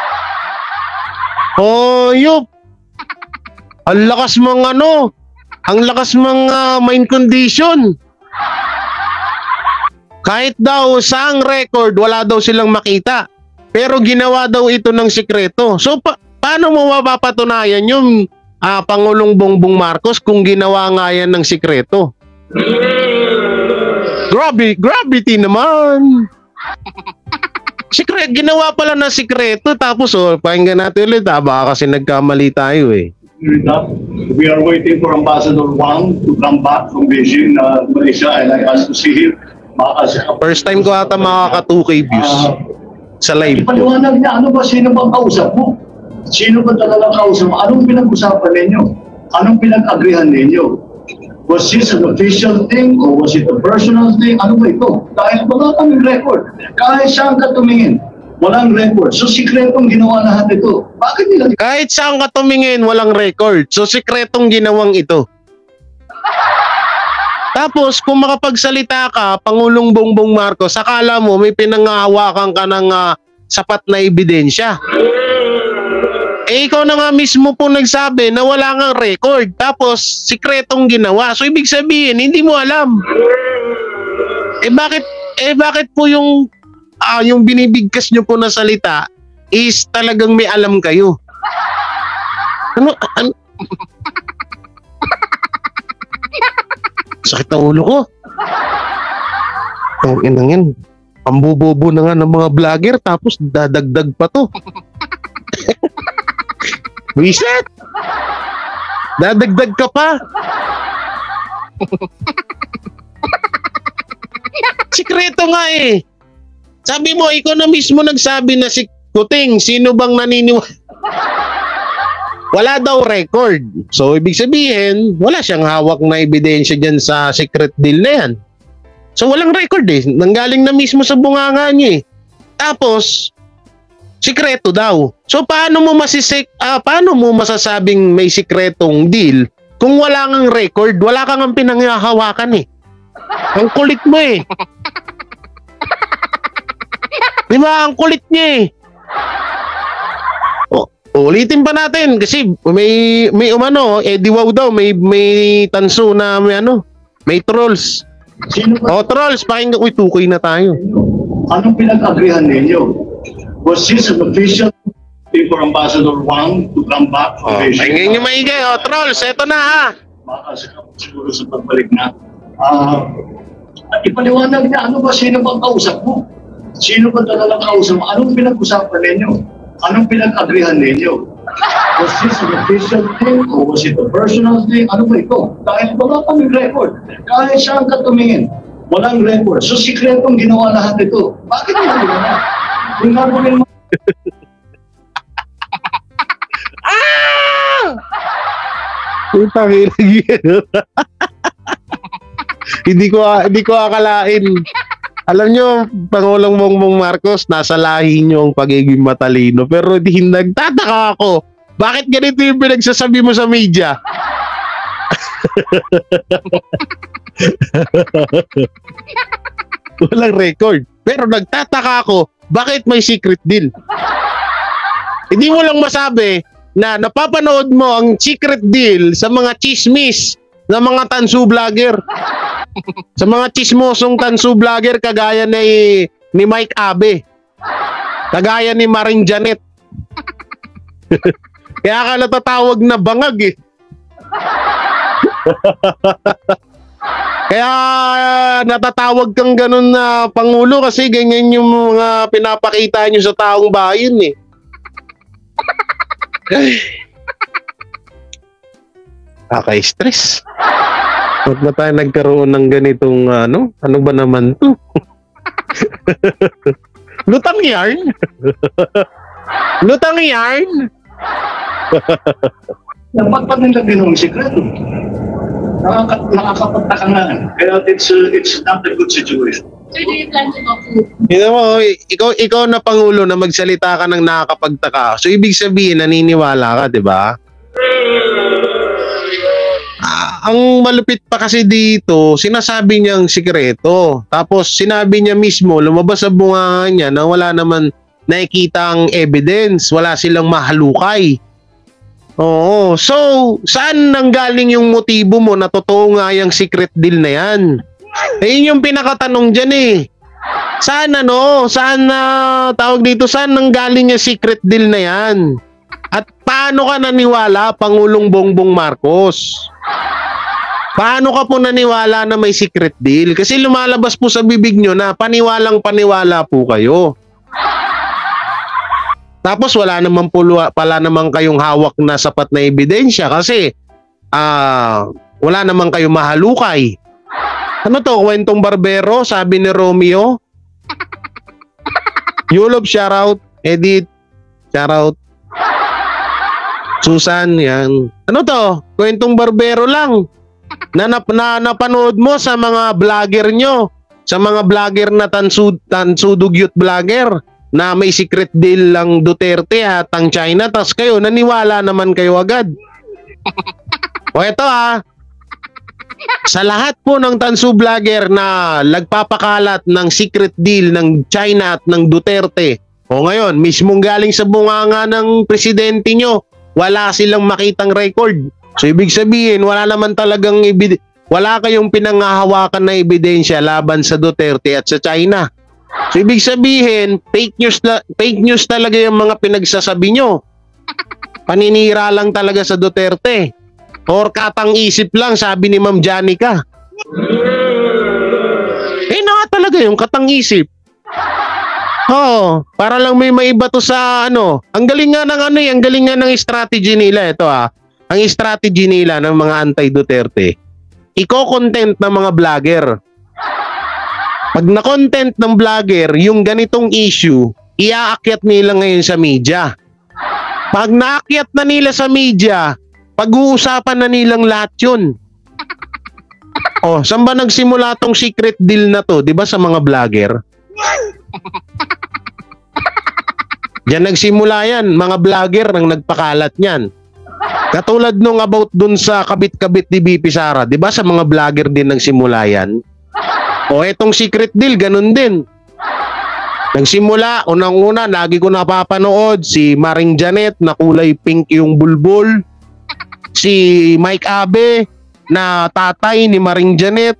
Oyop! Ang lakas mga ano? Ang lakas mga mind condition. Kahit daw sa ang record, wala daw silang makita. Pero ginawa daw ito ng sikreto. So, pa- paano mo mapapatunayan yung uh, Pangulong Bongbong Marcos kung ginawa nga yan ng sikreto? Grabe, gravity naman. Sikret, ginawa pala ng sikreto. Tapos, oh, pakinggan natin ulit. Ah, baka kasi nagkamali tayo eh. We are waiting for Ambassador Wang to come back from Beijing, uh, Malaysia, and I asked to see him. First time ko ata makaka two K views uh, sa live. Ipaliwanag niya, ano ba, sino bang kausap mo? Sino ba talagang kausap mo? Anong pinag-usapan ninyo? Anong pinag-agrihan ninyo? Was this an official thing or was it a personal thing? Ano ba ito? Dahil wala kaming record. Kahit saan ka tumingin, walang record. So, sikretong ginawa lahat ito. Bakit nila? Kahit saan ka tumingin, walang record. So, sikretong ginawang ito. Tapos, kung makapagsalita ka, Pangulong Bongbong Marcos, akala mo may pinangahawakan ka ng uh, sapat na ebidensya. Eh, ikaw na nga mismo po nagsabi na wala nga record. Tapos, sikretong ginawa. So, ibig sabihin, hindi mo alam. Eh, bakit, eh, bakit po yung, uh, yung binibigkas nyo po na salita is talagang may alam kayo? Ano, ano? Sakit ang ulo ko. Ang inang yan. Pambubobo na nga ng mga vlogger tapos dadagdag pa to. Reset! Dadagdag ka pa. Sikreto nga eh. Sabi mo, ikaw na mismo nagsabi na si Kuting, sino bang naniniwala? Wala daw record. So, ibig sabihin, wala siyang hawak na ebidensya dyan sa secret deal na yan. So, walang record eh. Nanggaling na mismo sa bunganga niya eh. Tapos, sikreto daw. So, paano mo masisik, ah, paano mo masasabing may sikretong deal kung wala kang record, wala kang ang pinanghahawakan eh. Ang kulit mo eh. Di ba? Ang kulit niya eh. O, ulitin pa natin kasi may may umano, Eddie Wow daw, may may tanso na may ano, may trolls. Sino ba? O trolls, pakinggan, uy, tukoy na tayo. Anong pinag-agrihan ninyo? Was this an official thing for Ambassador Wang to come back O, from Beijing? pakinggan nyo maigay. O trolls, eto na ha. Baka siguro sa pagbalik na. Ah, ipaliwanag niya, ano ba, sino bang kausap mo? Sino ba talagang kausap mo? Anong pinag-usapan ninyo? Anong pinag-agrihan ninyo? Was this an official thing or was it a personal thing? Ano ba ito? Dahil wala kami record. Kahit saan ka tumingin, walang record. So, sikretong ginawa lahat ito. Bakit hindi ginawa? Kung gagawin mo, Putang ina yan. Hindi ko hindi ko akalain. Alam nyo, Pangulong Bongbong Marcos, nasa lahi nyo ang pagiging matalino. Pero di nagtataka ako. Bakit ganito yung pinagsasabi mo sa media? Walang record. Pero nagtataka ako, bakit may secret deal? Hindi mo lang masabi na napapanood mo ang secret deal sa mga chismis na mga tansu vlogger. Sa mga chismosong tansu vlogger kagaya ni, ni Mike Abe. Kagaya ni Maring Janet. Kaya ka natatawag na bangag eh. Kaya natatawag kang ganun na Pangulo kasi ganyan yung mga pinapakita nyo sa taong bayan eh. Kaka-stress. Ba't ba tayo nagkaroon ng ganitong ano? Ano ba naman to? Lutang yarn? Lutang yarn? dapat pa nila ginawang sikreto. Nakaka- nakakapagtaka nga. Kaya it's, uh, it's not a good situation. Sir, do you plan to talk to You know, ikaw, ikaw na Pangulo na magsalita ka ng nakakapagtaka. So, ibig sabihin, naniniwala ka, di ba? Ah, ang malupit pa kasi dito, sinasabi niyang sikreto. Tapos, sinabi niya mismo, lumabas sa bunganga niya na wala naman nakikita ang evidence. Wala silang mahalukay. Oo. So, saan nanggaling yung motibo mo na totoo nga yung secret deal na yan? Ayun yung pinakatanong dyan eh. Saan ano? Saan na uh, tawag dito? Saan nanggaling yung secret deal na yan? At paano ka naniwala, Pangulong Bongbong Marcos? Paano ka po naniwala na may secret deal? Kasi lumalabas po sa bibig nyo na paniwalang paniwala po kayo. Tapos wala naman po pala naman kayong hawak na sapat na ebidensya kasi ah uh, wala naman kayong mahalukay. Ano to? Kwentong barbero? Sabi ni Romeo? Yulob, shoutout. Edit, shoutout. Susan, yan. Ano to? Kwentong barbero lang. Na, na, na napanood mo sa mga vlogger nyo. Sa mga vlogger na tansud, tansudugyot vlogger. Na may secret deal lang Duterte at ang China. Tas kayo, naniwala naman kayo agad. O eto ah. Sa lahat po ng tansu vlogger na nagpapakalat ng secret deal ng China at ng Duterte, o ngayon, mismong galing sa bunganga ng presidente nyo, wala silang makitang record. So, ibig sabihin, wala naman talagang ebid- wala kayong pinanghahawakan na ebidensya laban sa Duterte at sa China. So, ibig sabihin, fake news, na, fake news talaga yung mga pinagsasabi nyo. Paninira lang talaga sa Duterte. Or katang isip lang, sabi ni Ma'am Janica. Eh na talaga yung katang isip. Oo, para lang may maiba to sa ano. Ang galing nga ng ano eh, ang galing nga ng strategy nila ito ah. Ang strategy nila ng mga anti-Duterte, iko-content ng mga vlogger. Pag na-content ng vlogger yung ganitong issue, iaakyat nila ngayon sa media. Pag naakyat na nila sa media, pag-uusapan na nilang lahat yun. Oh, saan ba nagsimula tong secret deal na to? 'Di ba sa mga vlogger? Diyan nagsimula yan, mga vlogger ang nagpakalat niyan. Katulad nung about dun sa kabit-kabit ni B P Sara, 'di ba sa mga vlogger din nagsimula yan? O etong secret deal, ganun din. Nagsimula, unang-una, lagi ko napapanood si Maring Janet na kulay pink yung bulbul. Si Mike Abe na tatay ni Maring Janet.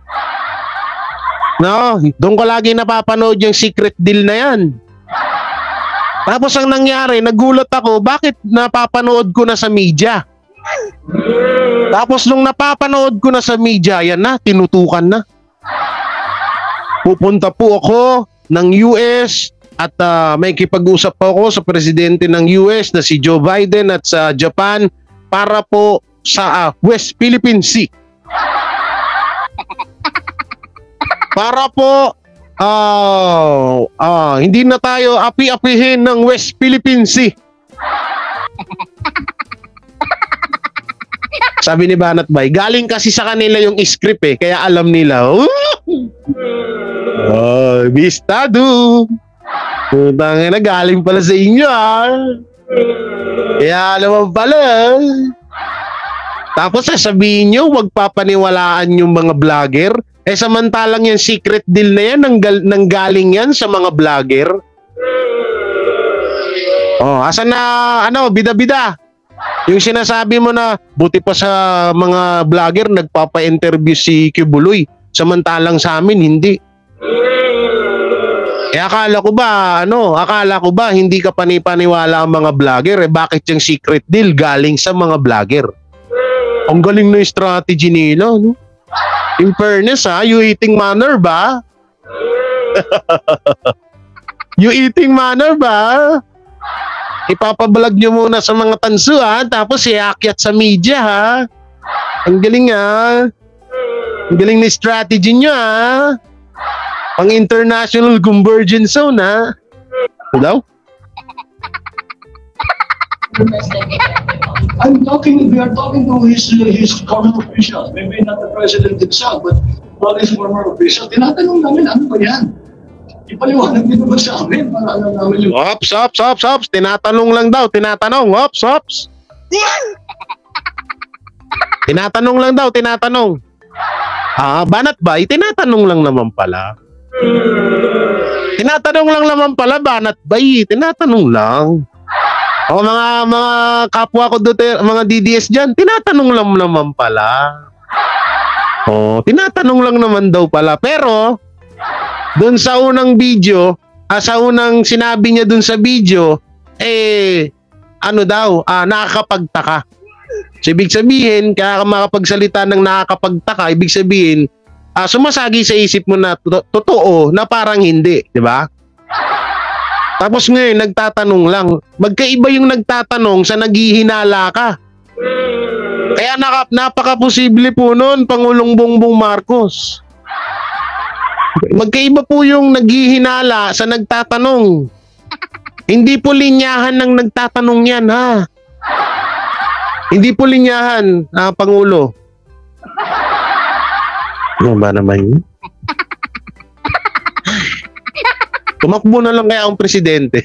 No, doon ko lagi napapanood yung secret deal na yan. Tapos ang nangyari, nagulat ako, bakit napapanood ko na sa media? Tapos nung napapanood ko na sa media, yan na, tinutukan na. Pupunta po ako ng U S at uh, may kipag-usap po ako sa presidente ng U S na si Joe Biden at sa Japan para po sa uh, West Philippine Sea. Para po uh, uh, hindi na tayo api-apihin ng West Philippine Sea. Sabi ni Banat Bay, galing kasi sa kanila yung script eh, kaya alam nila. Oh, bistado. Putang ina, galing pala sa inyo ah. Kaya naman pala. Tapos sasabihin nyo, wag papaniwalaan yung mga vlogger. Eh samantalang yung secret deal na yan, nanggal, nanggaling yan sa mga vlogger. Oh, asan na, ano, bida-bida? Yung sinasabi mo na, buti pa sa mga vlogger, nagpapa-interview si Kibuloy. Samantalang sa amin, hindi. Eh akala ko ba, ano, akala ko ba hindi ka panipaniwala ang mga vlogger? Eh bakit yung secret deal galing sa mga vlogger? Ang galing na yung strategy nila, no? In fairness ha, you eating manner ba? You eating manner ba? Ipapablog nyo muna sa mga tanso ha, tapos iakyat sa media ha. Ang galing ha. Ang galing na strategy nyo ha. Pang international convergence zone ha. Ano daw? I'm talking, we are talking to his uh, his former officials, maybe not the president himself, but all his former officials. Tinatanong namin, ano ba yan? Ipaliwanag nito ba sa amin para alam namin yung... Ops, ops, ops, ops. Tinatanong lang daw, tinatanong. Ops, ops. Tinatanong lang daw, tinatanong. Ah, Banat Bay, tinatanong lang naman pala. Tinatanong lang naman pala, Banat Bay. Tinatanong lang. O mga mga kapwa ko Duterte, mga D D S diyan, tinatanong lang naman pala. Oh, tinatanong lang naman daw pala. Pero doon sa unang video, ah, sa unang sinabi niya doon sa video, eh ano daw, ah, nakakapagtaka. So, ibig sabihin, kaya ka makapagsalita ng nakakapagtaka, ibig sabihin, ah, sumasagi sa isip mo na to- totoo na parang hindi, di ba? Tapos ngayon, nagtatanong lang. Magkaiba yung nagtatanong sa naghihinala ka. Kaya naka, napaka-posible po nun, Pangulong Bongbong Marcos. Magkaiba po yung naghihinala sa nagtatanong. Hindi po linyahan ng nagtatanong yan, ha? Hindi po linyahan, ah, Pangulo. Ano ba naman yun? Tumakbo na lang kaya ang presidente.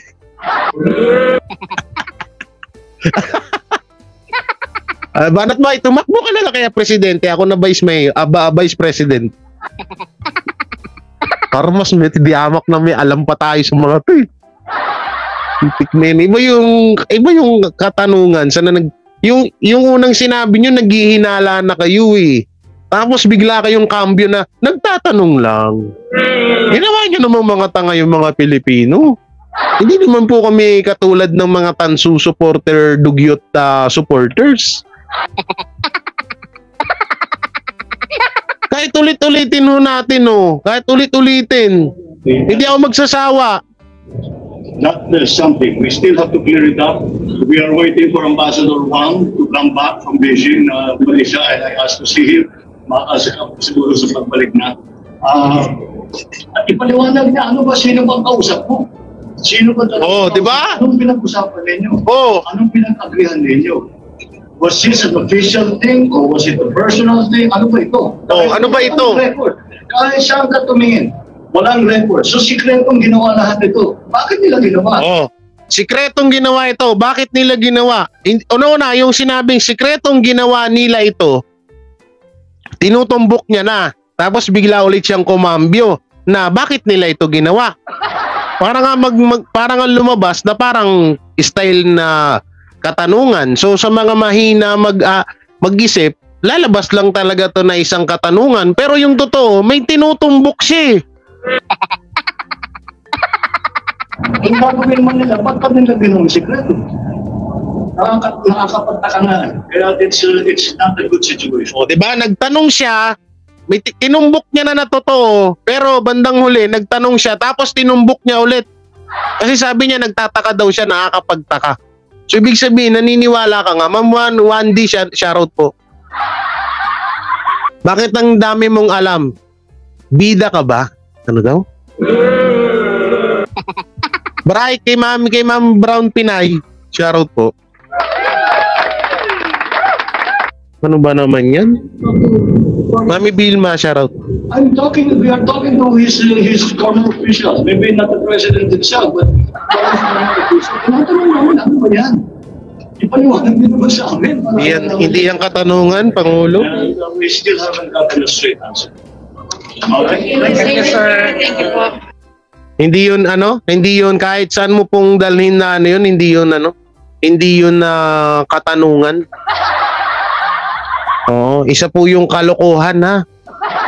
uh, Banat ba, tumakbo ka na lang kaya presidente. Ako na vice mayor, uh, vice president. Para mas may tidiamak na may alam pa tayo sa mga to eh. Iba yung, iba yung katanungan. Sana nag, yung, yung unang sinabi nyo, naghihinala na kayo eh. Tapos bigla kayong kambyo na nagtatanong lang. Ginawa nyo naman mga tanga yung mga Pilipino. Hindi naman po kami katulad ng mga tansu supporter, dugyot uh, supporters. Kahit ulit-ulitin ho natin oh. Kahit ulit-ulitin. Hindi ako magsasawa. that uh, something. We still have to clear it up. We are waiting for Ambassador Wang to come back from Beijing, uh, Malaysia, and I asked to see him. Makaasa ka siguro sa pagbalik na. Uh, at ipaliwanag niya, ano ba, sino bang kausap mo? Sino ba talaga? Oh, di ba? Anong pinag-usapan ninyo? Oh. Anong pinag-agrihan ninyo? Was this an official thing or was it a personal thing? Ano ba ito? Oh, ano ba ito? Walang record. Kahit saan ka tumingin, walang record. So, sikretong ginawa lahat ito. Bakit nila ginawa? Oh. Sikretong ginawa ito. Bakit nila ginawa? Una-una, yung sinabing sikretong ginawa nila ito, tinutumbok niya na. Tapos bigla ulit siyang kumambyo na bakit nila ito ginawa. Parang nga mag, mag parang nga lumabas na parang style na katanungan. So sa mga mahina mag uh, mag-isip, lalabas lang talaga to na isang katanungan. Pero yung totoo, may tinutumbok siya. Kung gagawin mo nila, ba't pa nila ginawa sikreto? Nakaka nakakapagtaka nga. Kaya it's, uh, it's not a good situation. O, diba? Nagtanong siya, may tinumbok niya na na totoo, pero bandang huli, nagtanong siya, tapos tinumbok niya ulit. Kasi sabi niya, nagtataka daw siya, nakakapagtaka. So, ibig sabihin, naniniwala ka nga, Ma'am Juan, one D, shoutout po. Bakit ang dami mong alam? Bida ka ba? Ano daw? Bray, kay Ma'am, kay Ma'am Brown Pinay, shoutout po. Ano ba naman yan? Mami Vilma, shoutout. I'm talking, we are talking to his, uh, his corner officials. Maybe not the president himself, but tinatanong naman, ano ba yan? Ipaliwanag din naman sa amin. Hindi yan, hindi yan katanungan, Pangulo. And uh, we still haven't gotten a straight answer. Okay? Thank you, sir. Thank you po. Hindi yun ano, hindi yun kahit saan mo pong dalhin na ano yun, hindi yun ano, hindi yun na uh, katanungan. Oo, isa po yung kalokohan ha.